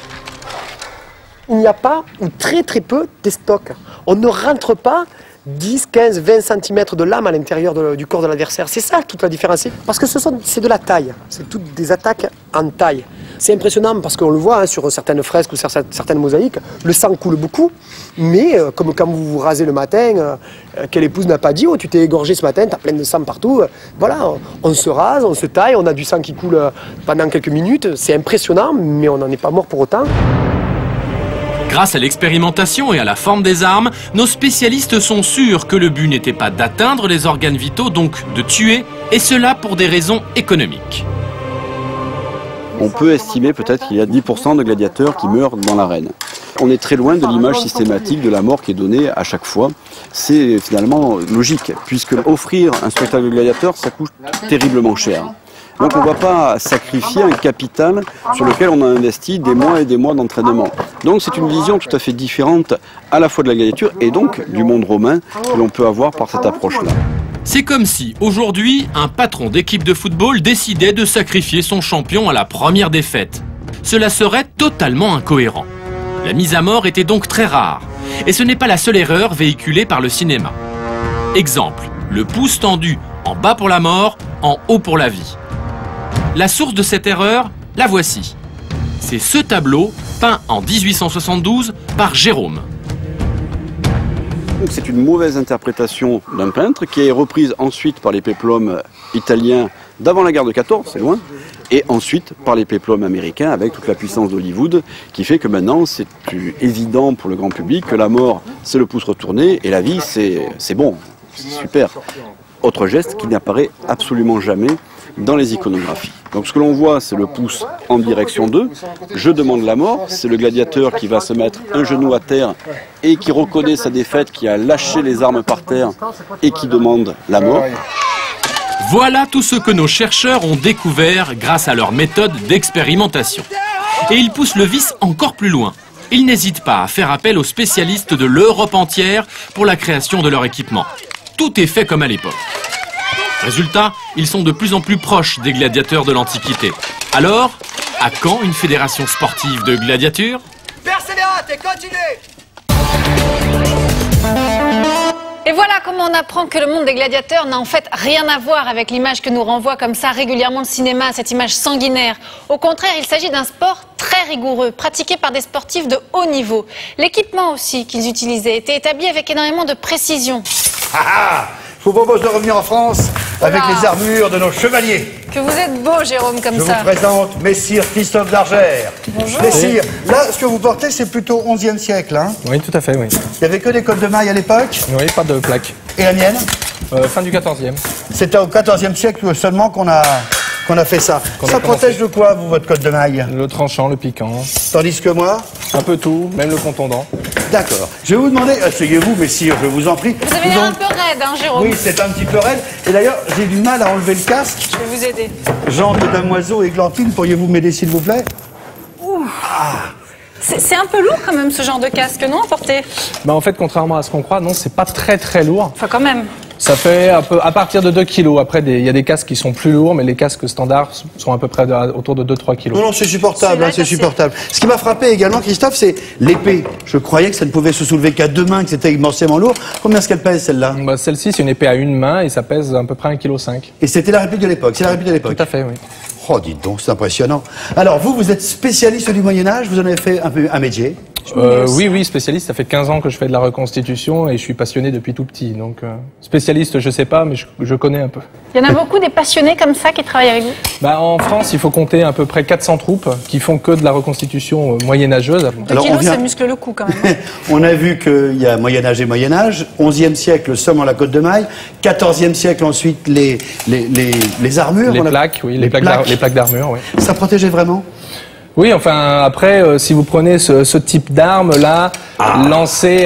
Il n'y a pas, ou très très peu, d'estoc. On ne rentre pas 10, 15, 20 cm de lame à l'intérieur du corps de l'adversaire. C'est ça toute la différence. Parce que c'est de la taille. C'est toutes des attaques en taille. C'est impressionnant parce qu'on le voit hein, sur certaines fresques ou sur certaines mosaïques. Le sang coule beaucoup. Mais comme quand vous vous rasez le matin, quelle épouse n'a pas dit « Oh, tu t'es égorgé ce matin, tu as plein de sang partout. » Voilà, on se rase, on se taille, on a du sang qui coule pendant quelques minutes. C'est impressionnant, mais on n'en est pas mort pour autant. Grâce à l'expérimentation et à la forme des armes, nos spécialistes sont sûrs que le but n'était pas d'atteindre les organes vitaux, donc de tuer, et cela pour des raisons économiques. On peut estimer peut-être qu'il y a 10% de gladiateurs qui meurent dans l'arène. On est très loin de l'image systématique de la mort qui est donnée à chaque fois. C'est finalement logique, puisque offrir un spectacle de gladiateurs, ça coûte terriblement cher. Donc on ne va pas sacrifier un capital sur lequel on a investi des mois et des mois d'entraînement. Donc c'est une vision tout à fait différente à la fois de la gladiature et donc du monde romain que l'on peut avoir par cette approche-là. C'est comme si, aujourd'hui, un patron d'équipe de football décidait de sacrifier son champion à la première défaite. Cela serait totalement incohérent. La mise à mort était donc très rare. Et ce n'est pas la seule erreur véhiculée par le cinéma. Exemple, le pouce tendu en bas pour la mort, en haut pour la vie. La source de cette erreur, la voici. C'est ce tableau, peint en 1872 par Jérôme. C'est une mauvaise interprétation d'un peintre qui est reprise ensuite par les péplums italiens d'avant la guerre de 14, c'est loin, et ensuite par les péplums américains avec toute la puissance d'Hollywood qui fait que maintenant c'est évident pour le grand public que la mort c'est le pouce retourné et la vie c'est bon, c'est super. Autre geste qui n'apparaît absolument jamais dans les iconographies. Donc ce que l'on voit, c'est le pouce en direction d'eux. Je demande la mort. C'est le gladiateur qui va se mettre un genou à terre et qui reconnaît sa défaite, qui a lâché les armes par terre et qui demande la mort. Voilà tout ce que nos chercheurs ont découvert grâce à leur méthode d'expérimentation. Et ils poussent le vice encore plus loin. Ils n'hésitent pas à faire appel aux spécialistes de l'Europe entière pour la création de leur équipement. tout est fait comme à l'époque. Résultat, ils sont de plus en plus proches des gladiateurs de l'Antiquité. Alors, à quand une fédération sportive de gladiature? Persévérate et continuez! Et voilà comment on apprend que le monde des gladiateurs n'a en fait rien à voir avec l'image que nous renvoie comme ça régulièrement le cinéma, cette image sanguinaire. Au contraire, il s'agit d'un sport très rigoureux, pratiqué par des sportifs de haut niveau. L'équipement aussi qu'ils utilisaient était établi avec énormément de précision. Je vous propose de revenir en France avec les armures de nos chevaliers. Que vous êtes beau, Jérôme, comme Je ça. vous présente Messire Christophe d'Argère. Bonjour. Messire, là, ce que vous portez, c'est plutôt 11e siècle, hein? Oui, tout à fait, oui. Il n'y avait que des cottes de mailles à l'époque? Oui, pas de plaque. Et la mienne? Fin du 14e. C'était au 14e siècle seulement qu'on a fait ça. Ça protège de quoi, vous, votre cotte de maille? Le tranchant, le piquant. Tandis que moi? Un peu tout, même le contondant. D'accord. Je vais vous demander, asseyez-vous, messire, je vous en prie. Vous avez l'air un peu raide, hein, Jérôme? Oui, c'est un petit peu raide. Et d'ailleurs, j'ai du mal à enlever le casque. Je vais vous aider. Jean de Damoiseau et Glantine, pourriez-vous m'aider, s'il vous plaît? Ouh. C'est un peu lourd quand même, ce genre de casque, non, à porter? Bah, en fait, contrairement à ce qu'on croit, non, c'est pas très lourd. Enfin, quand même. Ça fait à partir de 2 kilos. Après, il y a des casques qui sont plus lourds, mais les casques standards sont à peu près autour de 2-3 kilos. Non, c'est supportable, c'est supportable. Ce qui m'a frappé également, Christophe, c'est l'épée. Je croyais que ça ne pouvait se soulever qu'à 2 mains, que c'était immensément lourd. Combien est-ce qu'elle pèse, celle-là? Bah, celle-ci, c'est une épée à une main et ça pèse à peu près 1,5 kg. Et c'était la réplique de l'époque, c'est la réplique de l'époque? Tout à fait, oui. Oh, dites donc, c'est impressionnant. Alors, vous êtes spécialiste du Moyen-Âge, vous en avez fait un métier? Oui, spécialiste. Ça fait 15 ans que je fais de la reconstitution et je suis passionné depuis tout petit. Donc, spécialiste, je sais pas, mais je connais un peu. Il y en a beaucoup des passionnés comme ça qui travaillent avec vous? Bah, en France, il faut compter à peu près 400 troupes qui font que de la reconstitution moyenâgeuse. 2 kilos, ça muscle le cou quand même. On a vu qu'il y a Moyen-Âge et Moyen-Âge, 11e siècle seulement la côte de maille, 14e siècle ensuite les armures. Les plaques, oui, les plaques d'armure, oui. Ça protégeait vraiment? Oui, enfin, après, si vous prenez ce type d'arme là, lancé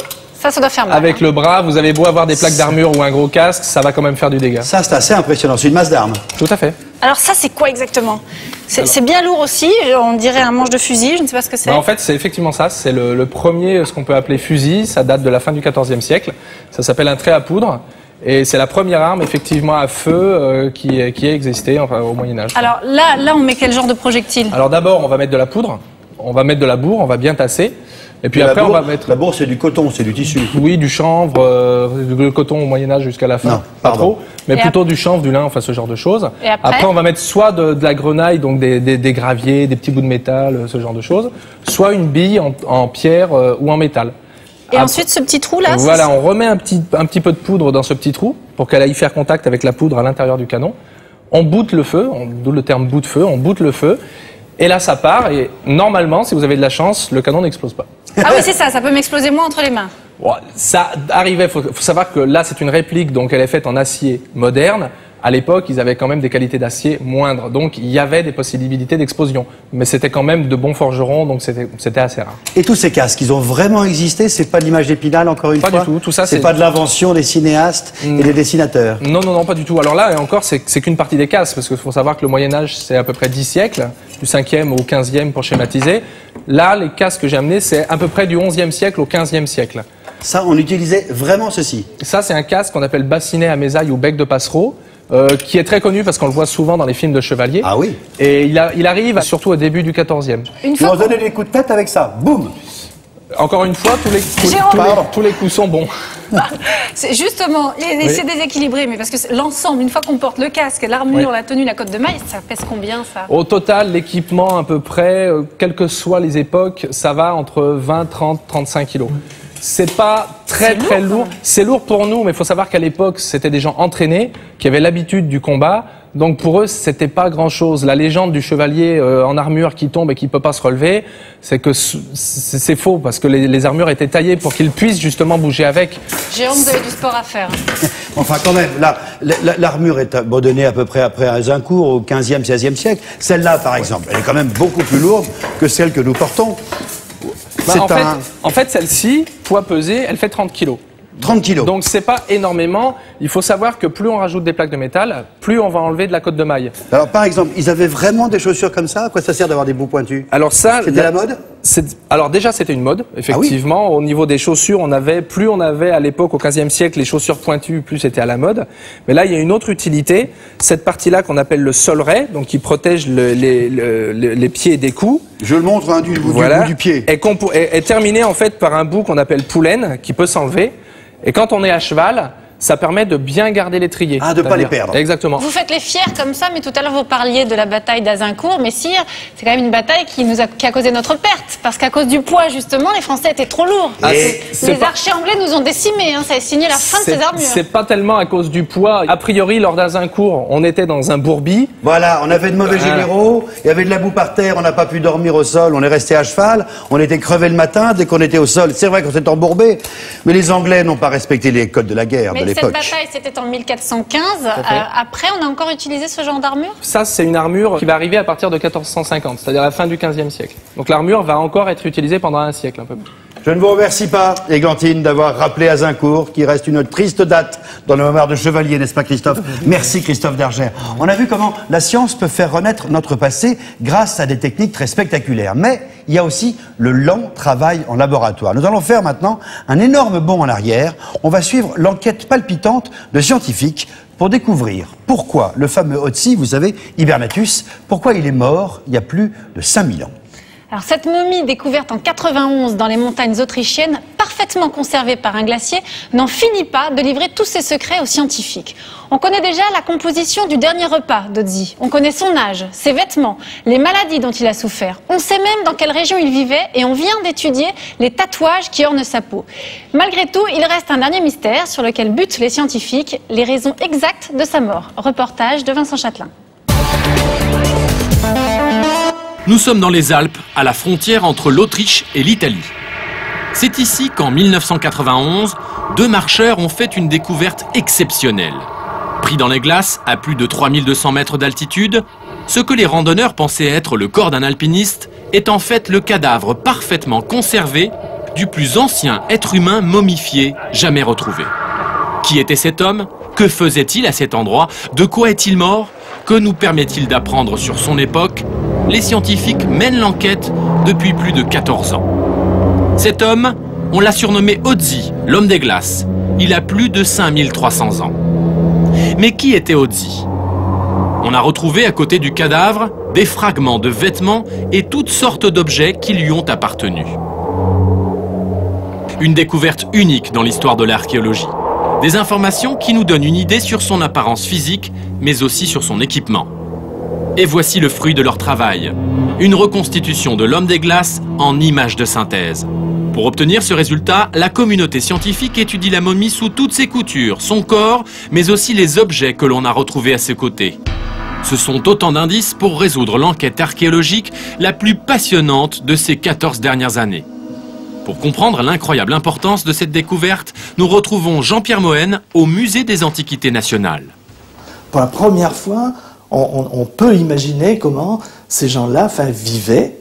Ça doit faire mal. avec le bras, vous avez beau avoir des plaques d'armure ou un gros casque, ça va quand même faire du dégât. Ça, c'est assez impressionnant, c'est une masse d'armes. Tout à fait. Alors ça, c'est quoi exactement? C'est bien lourd aussi, on dirait un manche de fusil, je ne sais pas ce que c'est. Bah, en fait, c'est effectivement ça, c'est le premier, ce qu'on peut appeler fusil, ça date de la fin du XIVe siècle, ça s'appelle un trait à poudre. Et c'est la première arme effectivement à feu qui a existé enfin, au Moyen-Âge. Alors là, on met quel genre de projectile? Alors d'abord, on va mettre de la poudre, on va mettre de la bourre, on va bien tasser. Et puis après, on va mettre... La bourre, c'est du coton, c'est du tissu. Oui, du chanvre, du coton au Moyen-Âge jusqu'à la fin. Non, pas trop, mais plutôt du chanvre, du lin, enfin ce genre de choses. Et après, on va mettre soit de la grenaille, donc des graviers, des petits bouts de métal, ce genre de choses, soit une bille en pierre ou en métal. Et ensuite, ce petit trou là? Voilà, on remet un petit peu de poudre dans ce petit trou pour qu'elle aille faire contact avec la poudre à l'intérieur du canon. On boute le feu, d'où le terme bout de feu, on boute le feu. Et là, ça part et normalement, si vous avez de la chance, le canon n'explose pas. Ah oui, c'est ça, ça peut m'exploser moi entre les mains. Bon, ça arrivait, faut savoir que là, c'est une réplique, donc elle est faite en acier moderne. À l'époque, ils avaient quand même des qualités d'acier moindres, donc il y avait des possibilités d'explosion. Mais c'était quand même de bons forgerons, donc c'était assez rare. Et tous ces casques, ils ont vraiment existé? C'est pas de l'image d'Épinal, encore une fois? Pas du tout, tout ça c'est pas de l'invention des cinéastes et des dessinateurs? Non, pas du tout. Alors là, et encore, c'est qu'une partie des casques, parce qu'il faut savoir que le Moyen-Âge, c'est à peu près 10 siècles, du 5e au 15e pour schématiser. Là, les casques que j'ai amenés, c'est à peu près du 11e siècle au 15e siècle. Ça, on utilisait vraiment ceci? Ça, c'est un casque qu'on appelle bassinet à mésaille ou bec de passereau. Qui est très connu parce qu'on le voit souvent dans les films de chevaliers. Ah oui. Et il arrive surtout au début du 14e. Ils vont donner des coups de tête avec ça. Boum. Encore une fois, tous les coups sont bons. C'est justement, c'est déséquilibré, mais parce que l'ensemble, une fois qu'on porte le casque, l'armure, la tenue, la cotte de maille, ça pèse combien ça? Au total, l'équipement à peu près, quelles que soient les époques, ça va entre 20, 30, 35 kilos. C'est pas très lourd. C'est lourd pour nous, mais il faut savoir qu'à l'époque, c'était des gens entraînés, qui avaient l'habitude du combat. Donc pour eux, c'était pas grand-chose. La légende du chevalier en armure qui tombe et qui peut pas se relever, c'est que c'est faux, parce que les armures étaient taillées pour qu'ils puissent justement bouger avec. Jérôme, vous avez du sport à faire. Enfin, quand même, là, l'armure est abandonnée à peu près après Azincourt, au 15e, 16e siècle. Celle-là, par exemple, elle est quand même beaucoup plus lourde que celle que nous portons. En fait, celle-ci, poids pesé, elle fait 30 kilos. 30 kilos. Donc c'est pas énormément. Il faut savoir que plus on rajoute des plaques de métal, plus on va enlever de la cotte de maille. Alors par exemple, ils avaient vraiment des chaussures comme ça? À quoi ça sert d'avoir des bouts pointus? Alors ça, c'était la mode? Alors déjà, c'était une mode, effectivement. Au niveau des chaussures, plus on avait à l'époque, au XVe siècle, les chaussures pointues, plus c'était à la mode. Mais là, il y a une autre utilité. Cette partie-là qu'on appelle le solerai, donc qui protège les pieds des coups. Je le montre du bout du pied. Est terminé en fait par un bout qu'on appelle poulaine, qui peut s'enlever. Et quand on est à cheval, ça permet de bien garder l'étrier. Ah, de ne pas les perdre. Exactement. Vous faites les fiers comme ça, mais tout à l'heure vous parliez de la bataille d'Azincourt. Mais sire, c'est quand même une bataille qui a causé notre perte. Parce qu'à cause du poids, justement, les Français étaient trop lourds. Les archers anglais nous ont décimés. Ça a signé la fin de ces armures. C'est pas tellement à cause du poids. A priori, lors d'Azincourt, on était dans un bourbier. Voilà, on avait de mauvais généraux, il y avait de la boue par terre, on n'a pas pu dormir au sol, on est resté à cheval, on était crevé le matin dès qu'on était au sol. C'est vrai qu'on s'est embourbé, mais les Anglais n'ont pas respecté les codes de la guerre de l'époque. Cette bataille, c'était en 1415. Après, on a encore utilisé ce genre d'armure? Ça, c'est une armure qui va arriver à partir de 1450, c'est-à-dire la fin du XVe siècle. Donc l'armure va encore être utilisée pendant un siècle, un peu plus. Je ne vous remercie pas, Églantine, d'avoir rappelé Azincourt, qui reste une triste date dans le mémoire de chevalier, n'est-ce pas, Christophe? Merci, Christophe Dargère. On a vu comment la science peut faire renaître notre passé grâce à des techniques très spectaculaires. Mais il y a aussi le lent travail en laboratoire. Nous allons faire maintenant un énorme bond en arrière. On va suivre l'enquête palpitante de scientifiques pour découvrir pourquoi le fameux Otzi, vous savez, Hibernatus, pourquoi il est mort il y a plus de 5000 ans. Alors cette momie découverte en 91 dans les montagnes autrichiennes, parfaitement conservée par un glacier, n'en finit pas de livrer tous ses secrets aux scientifiques. On connaît déjà la composition du dernier repas d'Otzi. On connaît son âge, ses vêtements, les maladies dont il a souffert. On sait même dans quelle région il vivait et on vient d'étudier les tatouages qui ornent sa peau. Malgré tout, il reste un dernier mystère sur lequel butent les scientifiques, les raisons exactes de sa mort. Reportage de Vincent Châtelain. Nous sommes dans les Alpes, à la frontière entre l'Autriche et l'Italie. C'est ici qu'en 1991, deux marcheurs ont fait une découverte exceptionnelle. Pris dans les glaces, à plus de 3200 mètres d'altitude, ce que les randonneurs pensaient être le corps d'un alpiniste est en fait le cadavre parfaitement conservé du plus ancien être humain momifié jamais retrouvé. Qui était cet homme? Que faisait-il à cet endroit? De quoi est-il mort? Que nous permet-il d'apprendre sur son époque? Les scientifiques mènent l'enquête depuis plus de 14 ans. Cet homme, on l'a surnommé Otzi, l'homme des glaces. Il a plus de 5300 ans. Mais qui était Otzi? On a retrouvé à côté du cadavre des fragments de vêtements et toutes sortes d'objets qui lui ont appartenu. Une découverte unique dans l'histoire de l'archéologie. Des informations qui nous donnent une idée sur son apparence physique, mais aussi sur son équipement. Et voici le fruit de leur travail. Une reconstitution de l'homme des glaces en images de synthèse. Pour obtenir ce résultat, la communauté scientifique étudie la momie sous toutes ses coutures, son corps, mais aussi les objets que l'on a retrouvés à ses côtés. Ce sont autant d'indices pour résoudre l'enquête archéologique la plus passionnante de ces 14 dernières années. Pour comprendre l'incroyable importance de cette découverte, nous retrouvons Jean-Pierre Mohen au Musée des Antiquités Nationales. Pour la première fois, on peut imaginer comment ces gens-là vivaient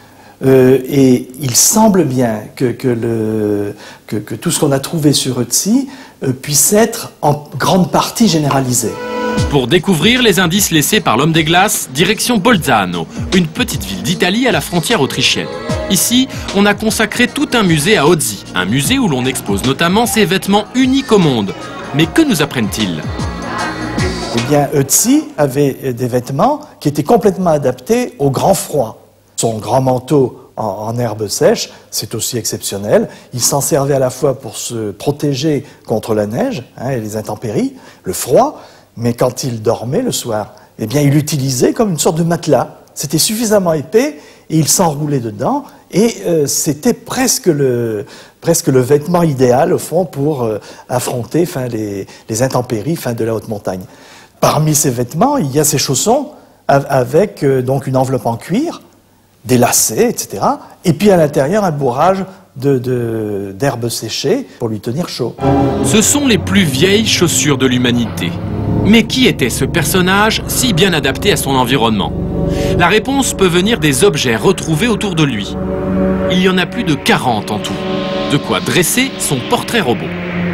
et il semble bien que tout ce qu'on a trouvé sur Otzi puisse être en grande partie généralisé. Pour découvrir les indices laissés par l'homme des glaces, direction Bolzano, une petite ville d'Italie à la frontière autrichienne. Ici, on a consacré tout un musée à Otzi, un musée où l'on expose notamment ses vêtements uniques au monde. Mais que nous apprennent-ils ? Eh bien, Otzi avait des vêtements qui étaient complètement adaptés au grand froid. Son grand manteau en herbe sèche, c'est aussi exceptionnel. Il s'en servait à la fois pour se protéger contre la neige et les intempéries, le froid, mais quand il dormait le soir, eh bien, il l'utilisait comme une sorte de matelas. C'était suffisamment épais et il s'enroulait dedans et c'était presque le vêtement idéal, au fond, pour affronter les intempéries de la haute montagne. Parmi ces vêtements, il y a ces chaussons avec donc une enveloppe en cuir, des lacets, etc. Et puis à l'intérieur, un bourrage d'herbes séchées pour lui tenir chaud. Ce sont les plus vieilles chaussures de l'humanité. Mais qui était ce personnage si bien adapté à son environnement? La réponse peut venir des objets retrouvés autour de lui. Il y en a plus de 40 en tout. De quoi dresser son portrait robot.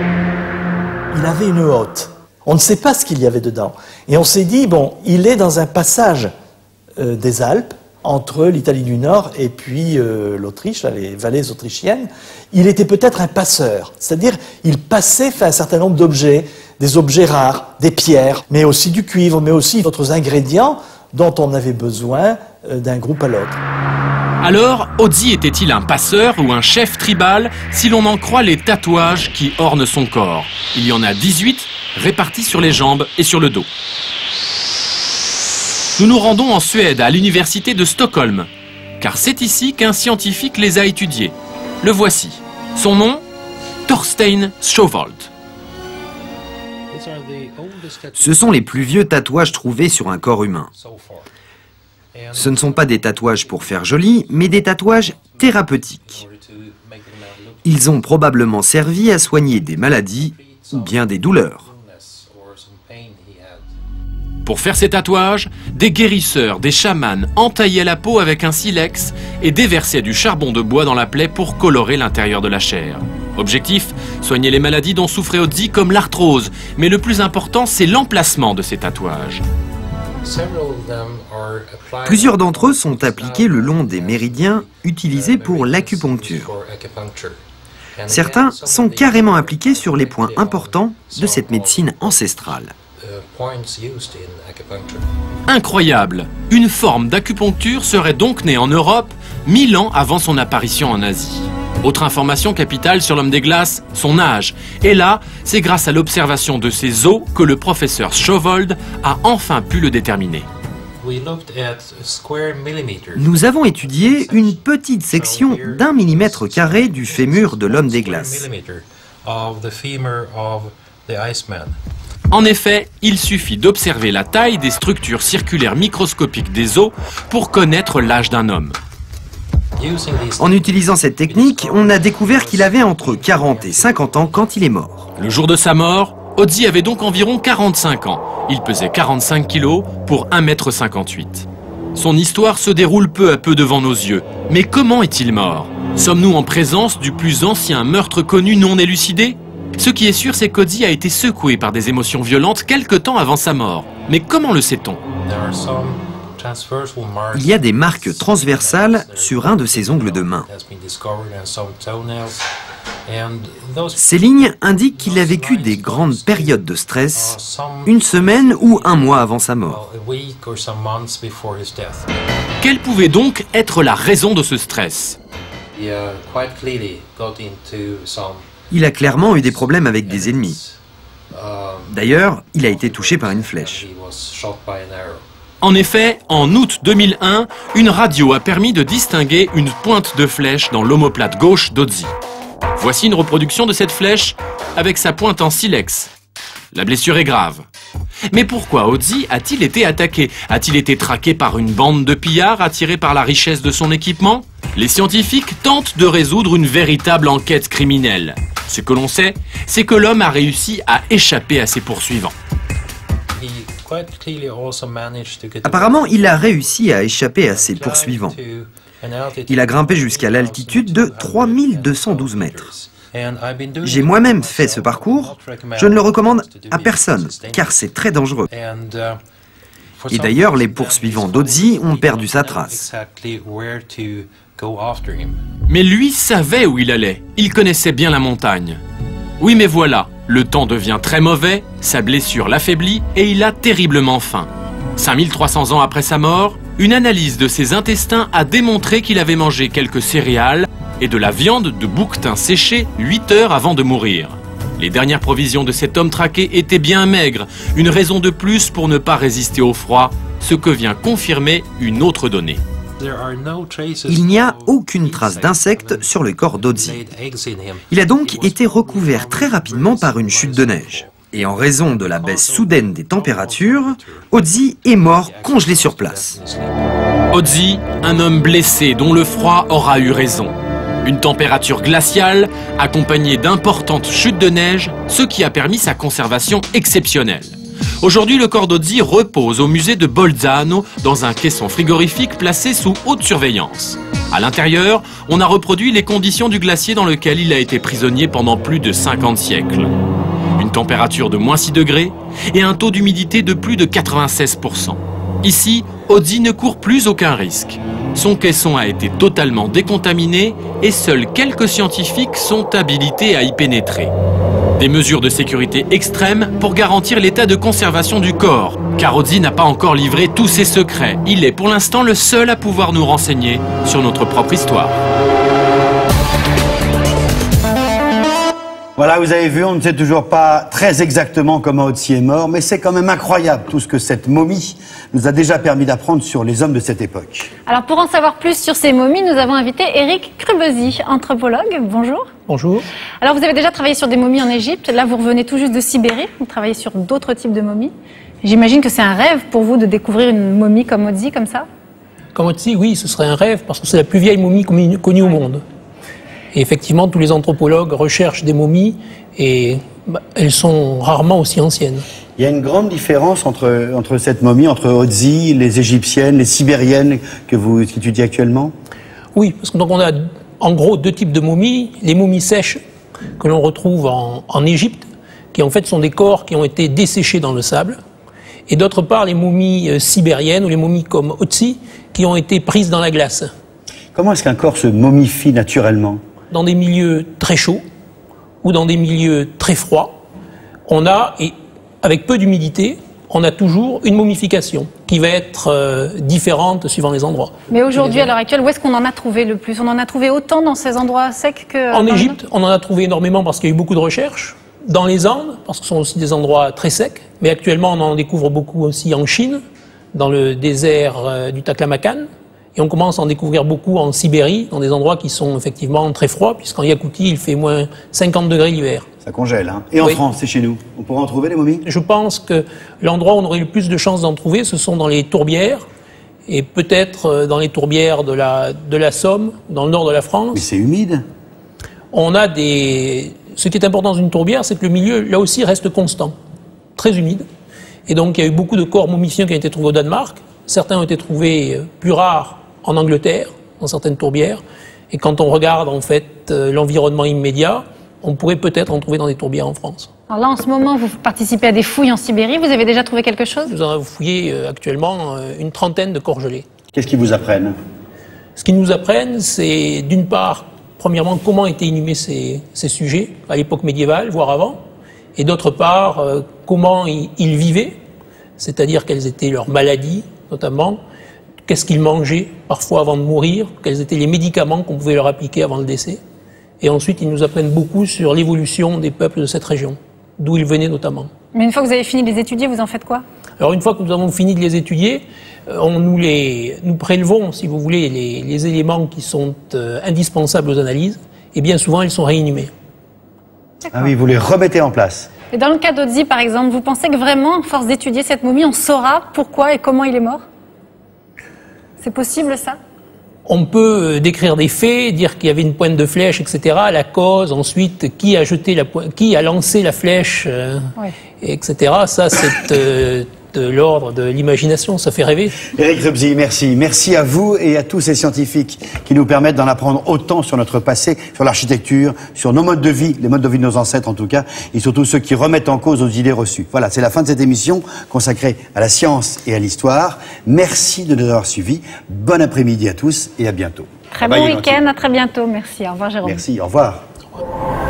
Il avait une hotte. On ne sait pas ce qu'il y avait dedans. Et on s'est dit, bon, il est dans un passage des Alpes, entre l'Italie du Nord et puis l'Autriche, les vallées autrichiennes. Il était peut-être un passeur, c'est-à-dire il passait un certain nombre d'objets, des objets rares, des pierres, mais aussi du cuivre, mais aussi d'autres ingrédients dont on avait besoin d'un groupe à l'autre. Alors, Odzi était-il un passeur ou un chef tribal si l'on en croit les tatouages qui ornent son corps? Il y en a 18 répartis sur les jambes et sur le dos. Nous nous rendons en Suède, à l'université de Stockholm, car c'est ici qu'un scientifique les a étudiés. Le voici. Son nom, Thorstein Sjöwall. Ce sont les plus vieux tatouages trouvés sur un corps humain. Ce ne sont pas des tatouages pour faire joli, mais des tatouages thérapeutiques. Ils ont probablement servi à soigner des maladies ou bien des douleurs. Pour faire ces tatouages, des guérisseurs, des chamans entaillaient la peau avec un silex et déversaient du charbon de bois dans la plaie pour colorer l'intérieur de la chair. Objectif, soigner les maladies dont souffrait Odzi comme l'arthrose, mais le plus important, c'est l'emplacement de ces tatouages. Plusieurs d'entre eux sont appliqués le long des méridiens utilisés pour l'acupuncture. Certains sont carrément appliqués sur les points importants de cette médecine ancestrale. Incroyable! Une forme d'acupuncture serait donc née en Europe 1000 ans avant son apparition en Asie. Autre information capitale sur l'homme des glaces, son âge. Et là, c'est grâce à l'observation de ses os que le professeur Sjöwall a enfin pu le déterminer. Nous avons étudié une petite section d'1 millimètre carré du fémur de l'homme des glaces. En effet, il suffit d'observer la taille des structures circulaires microscopiques des os pour connaître l'âge d'un homme. En utilisant cette technique, on a découvert qu'il avait entre 40 et 50 ans quand il est mort. Le jour de sa mort, Odzi avait donc environ 45 ans. Il pesait 45 kilos pour 1,58 m. Son histoire se déroule peu à peu devant nos yeux. Mais comment est-il mort? Sommes-nous en présence du plus ancien meurtre connu non élucidé? Ce qui est sûr, c'est qu'Odzi a été secoué par des émotions violentes quelque temps avant sa mort. Mais comment le sait-on? Il y a des marques transversales sur un de ses ongles de main. Ces lignes indiquent qu'il a vécu des grandes périodes de stress, une semaine ou un mois avant sa mort. Quelle pouvait donc être la raison de ce stress? Il a clairement eu des problèmes avec des ennemis. D'ailleurs, il a été touché par une flèche. En effet, en août 2001, une radio a permis de distinguer une pointe de flèche dans l'omoplate gauche d'Odzi. Voici une reproduction de cette flèche avec sa pointe en silex. La blessure est grave. Mais pourquoi Odzi a-t-il été attaqué? A-t-il été traqué par une bande de pillards attirés par la richesse de son équipement? Les scientifiques tentent de résoudre une véritable enquête criminelle. Ce que l'on sait, c'est que l'homme a réussi à échapper à ses poursuivants. Apparemment, il a réussi à échapper à ses poursuivants. Il a grimpé jusqu'à l'altitude de 3212 mètres. J'ai moi-même fait ce parcours. Je ne le recommande à personne, car c'est très dangereux. Et d'ailleurs, les poursuivants d'Odzi ont perdu sa trace. Mais lui savait où il allait. Il connaissait bien la montagne. Oui, mais voilà, le temps devient très mauvais, sa blessure l'affaiblit et il a terriblement faim. 5300 ans après sa mort, une analyse de ses intestins a démontré qu'il avait mangé quelques céréales et de la viande de bouquetin séché 8 heures avant de mourir. Les dernières provisions de cet homme traqué étaient bien maigres, une raison de plus pour ne pas résister au froid, ce que vient confirmer une autre donnée. Il n'y a aucune trace d'insectes sur le corps d'Odzi. Il a donc été recouvert très rapidement par une chute de neige. Et en raison de la baisse soudaine des températures, Odzi est mort congelé sur place. Odzi, un homme blessé dont le froid aura eu raison. Une température glaciale accompagnée d'importantes chutes de neige, ce qui a permis sa conservation exceptionnelle. Aujourd'hui, le corps d'Odzi repose au musée de Bolzano dans un caisson frigorifique placé sous haute surveillance. À l'intérieur, on a reproduit les conditions du glacier dans lequel il a été prisonnier pendant plus de 50 siècles. Une température de -6 degrés et un taux d'humidité de plus de 96%. Ici, Odzi ne court plus aucun risque. Son caisson a été totalement décontaminé et seuls quelques scientifiques sont habilités à y pénétrer. Des mesures de sécurité extrêmes pour garantir l'état de conservation du corps, car Odzi n'a pas encore livré tous ses secrets. Il est pour l'instant le seul à pouvoir nous renseigner sur notre propre histoire. Voilà, vous avez vu, on ne sait toujours pas très exactement comment Otzi est mort, mais c'est quand même incroyable tout ce que cette momie nous a déjà permis d'apprendre sur les hommes de cette époque. Alors pour en savoir plus sur ces momies, nous avons invité Eric Krubezi, anthropologue. Bonjour. Bonjour. Alors vous avez déjà travaillé sur des momies en Égypte, là vous revenez tout juste de Sibérie, vous travaillez sur d'autres types de momies. J'imagine que c'est un rêve pour vous de découvrir une momie comme Otzi, comme ça? Comme Otzi, oui, ce serait un rêve, parce que c'est la plus vieille momie connue au monde. Et effectivement, tous les anthropologues recherchent des momies et elles sont rarement aussi anciennes. Il y a une grande différence entre cette momie, entre Otzi, les égyptiennes, les sibériennes que vous étudiez actuellement? Oui, parce que donc on a en gros deux types de momies. Les momies sèches que l'on retrouve en Égypte, qui en fait sont des corps qui ont été desséchés dans le sable. Et d'autre part, les momies sibériennes ou les momies comme Otzi, qui ont été prises dans la glace. Comment est-ce qu'un corps se momifie naturellement? Dans des milieux très chauds ou dans des milieux très froids, on a, et avec peu d'humidité, on a toujours une momification qui va être différente suivant les endroits. Mais aujourd'hui, à l'heure actuelle, où est-ce qu'on en a trouvé le plus? On en a trouvé autant dans ces endroits secs que... En Égypte, on en a trouvé énormément parce qu'il y a eu beaucoup de recherches. Dans les Andes, parce que ce sont aussi des endroits très secs. Mais actuellement, on en découvre beaucoup aussi en Chine, dans le désert du Taklamakan. Et on commence à en découvrir beaucoup en Sibérie, dans des endroits qui sont effectivement très froids, puisqu'en Yakoutie, il fait moins 50 degrés l'hiver. Ça congèle, hein? Et en France, c'est chez nous. On pourra en trouver, les momies? Je pense que l'endroit où on aurait le plus de chances d'en trouver, ce sont dans les tourbières, et peut-être dans les tourbières de la Somme, dans le nord de la France. Mais c'est humide. On a des... Ce qui est important dans une tourbière, c'est que le milieu, là aussi, reste constant, très humide. Et donc, il y a eu beaucoup de corps momifiés qui ont été trouvés au Danemark. Certains ont été trouvés plus rares en Angleterre, dans certaines tourbières. Et quand on regarde en fait l'environnement immédiat, on pourrait peut-être en trouver dans des tourbières en France. Alors là, en ce moment, vous participez à des fouilles en Sibérie. Vous avez déjà trouvé quelque chose? Nous en avons fouillé actuellement une trentaine de corps gelés. Qu'est-ce qu'ils vous apprennent? Ce qu'ils nous apprennent, c'est d'une part, premièrement, comment étaient inhumés ces sujets à l'époque médiévale, voire avant. Et d'autre part, comment ils vivaient, c'est-à-dire quelles étaient leurs maladies, notamment. Qu'est-ce qu'ils mangeaient parfois avant de mourir, quels étaient les médicaments qu'on pouvait leur appliquer avant le décès. Et ensuite, ils nous apprennent beaucoup sur l'évolution des peuples de cette région, d'où ils venaient notamment. Mais une fois que vous avez fini de les étudier, vous en faites quoi? Alors une fois que nous avons fini de les étudier, nous prélevons, si vous voulez, les éléments qui sont indispensables aux analyses, et bien souvent, ils sont réinhumés. Ah oui, vous les remettez en place. Et dans le cas d'Otzi, par exemple, vous pensez que vraiment, à force d'étudier cette momie, on saura pourquoi et comment il est mort? C'est possible, ça? On peut décrire des faits, dire qu'il y avait une pointe de flèche, etc. La cause, ensuite, qui a lancé la flèche, etc. Ça, c'est de l'ordre de l'imagination, ça fait rêver. Eric Krubezi, merci. Merci à vous et à tous ces scientifiques qui nous permettent d'en apprendre autant sur notre passé, sur l'architecture, sur nos modes de vie, les modes de vie de nos ancêtres en tout cas, et surtout ceux qui remettent en cause nos idées reçues. Voilà, c'est la fin de cette émission consacrée à la science et à l'histoire. Merci de nous avoir suivis. Bon après-midi à tous et à bientôt. Très bon week-end, à très bientôt. Merci, au revoir Jérôme. Merci, au revoir.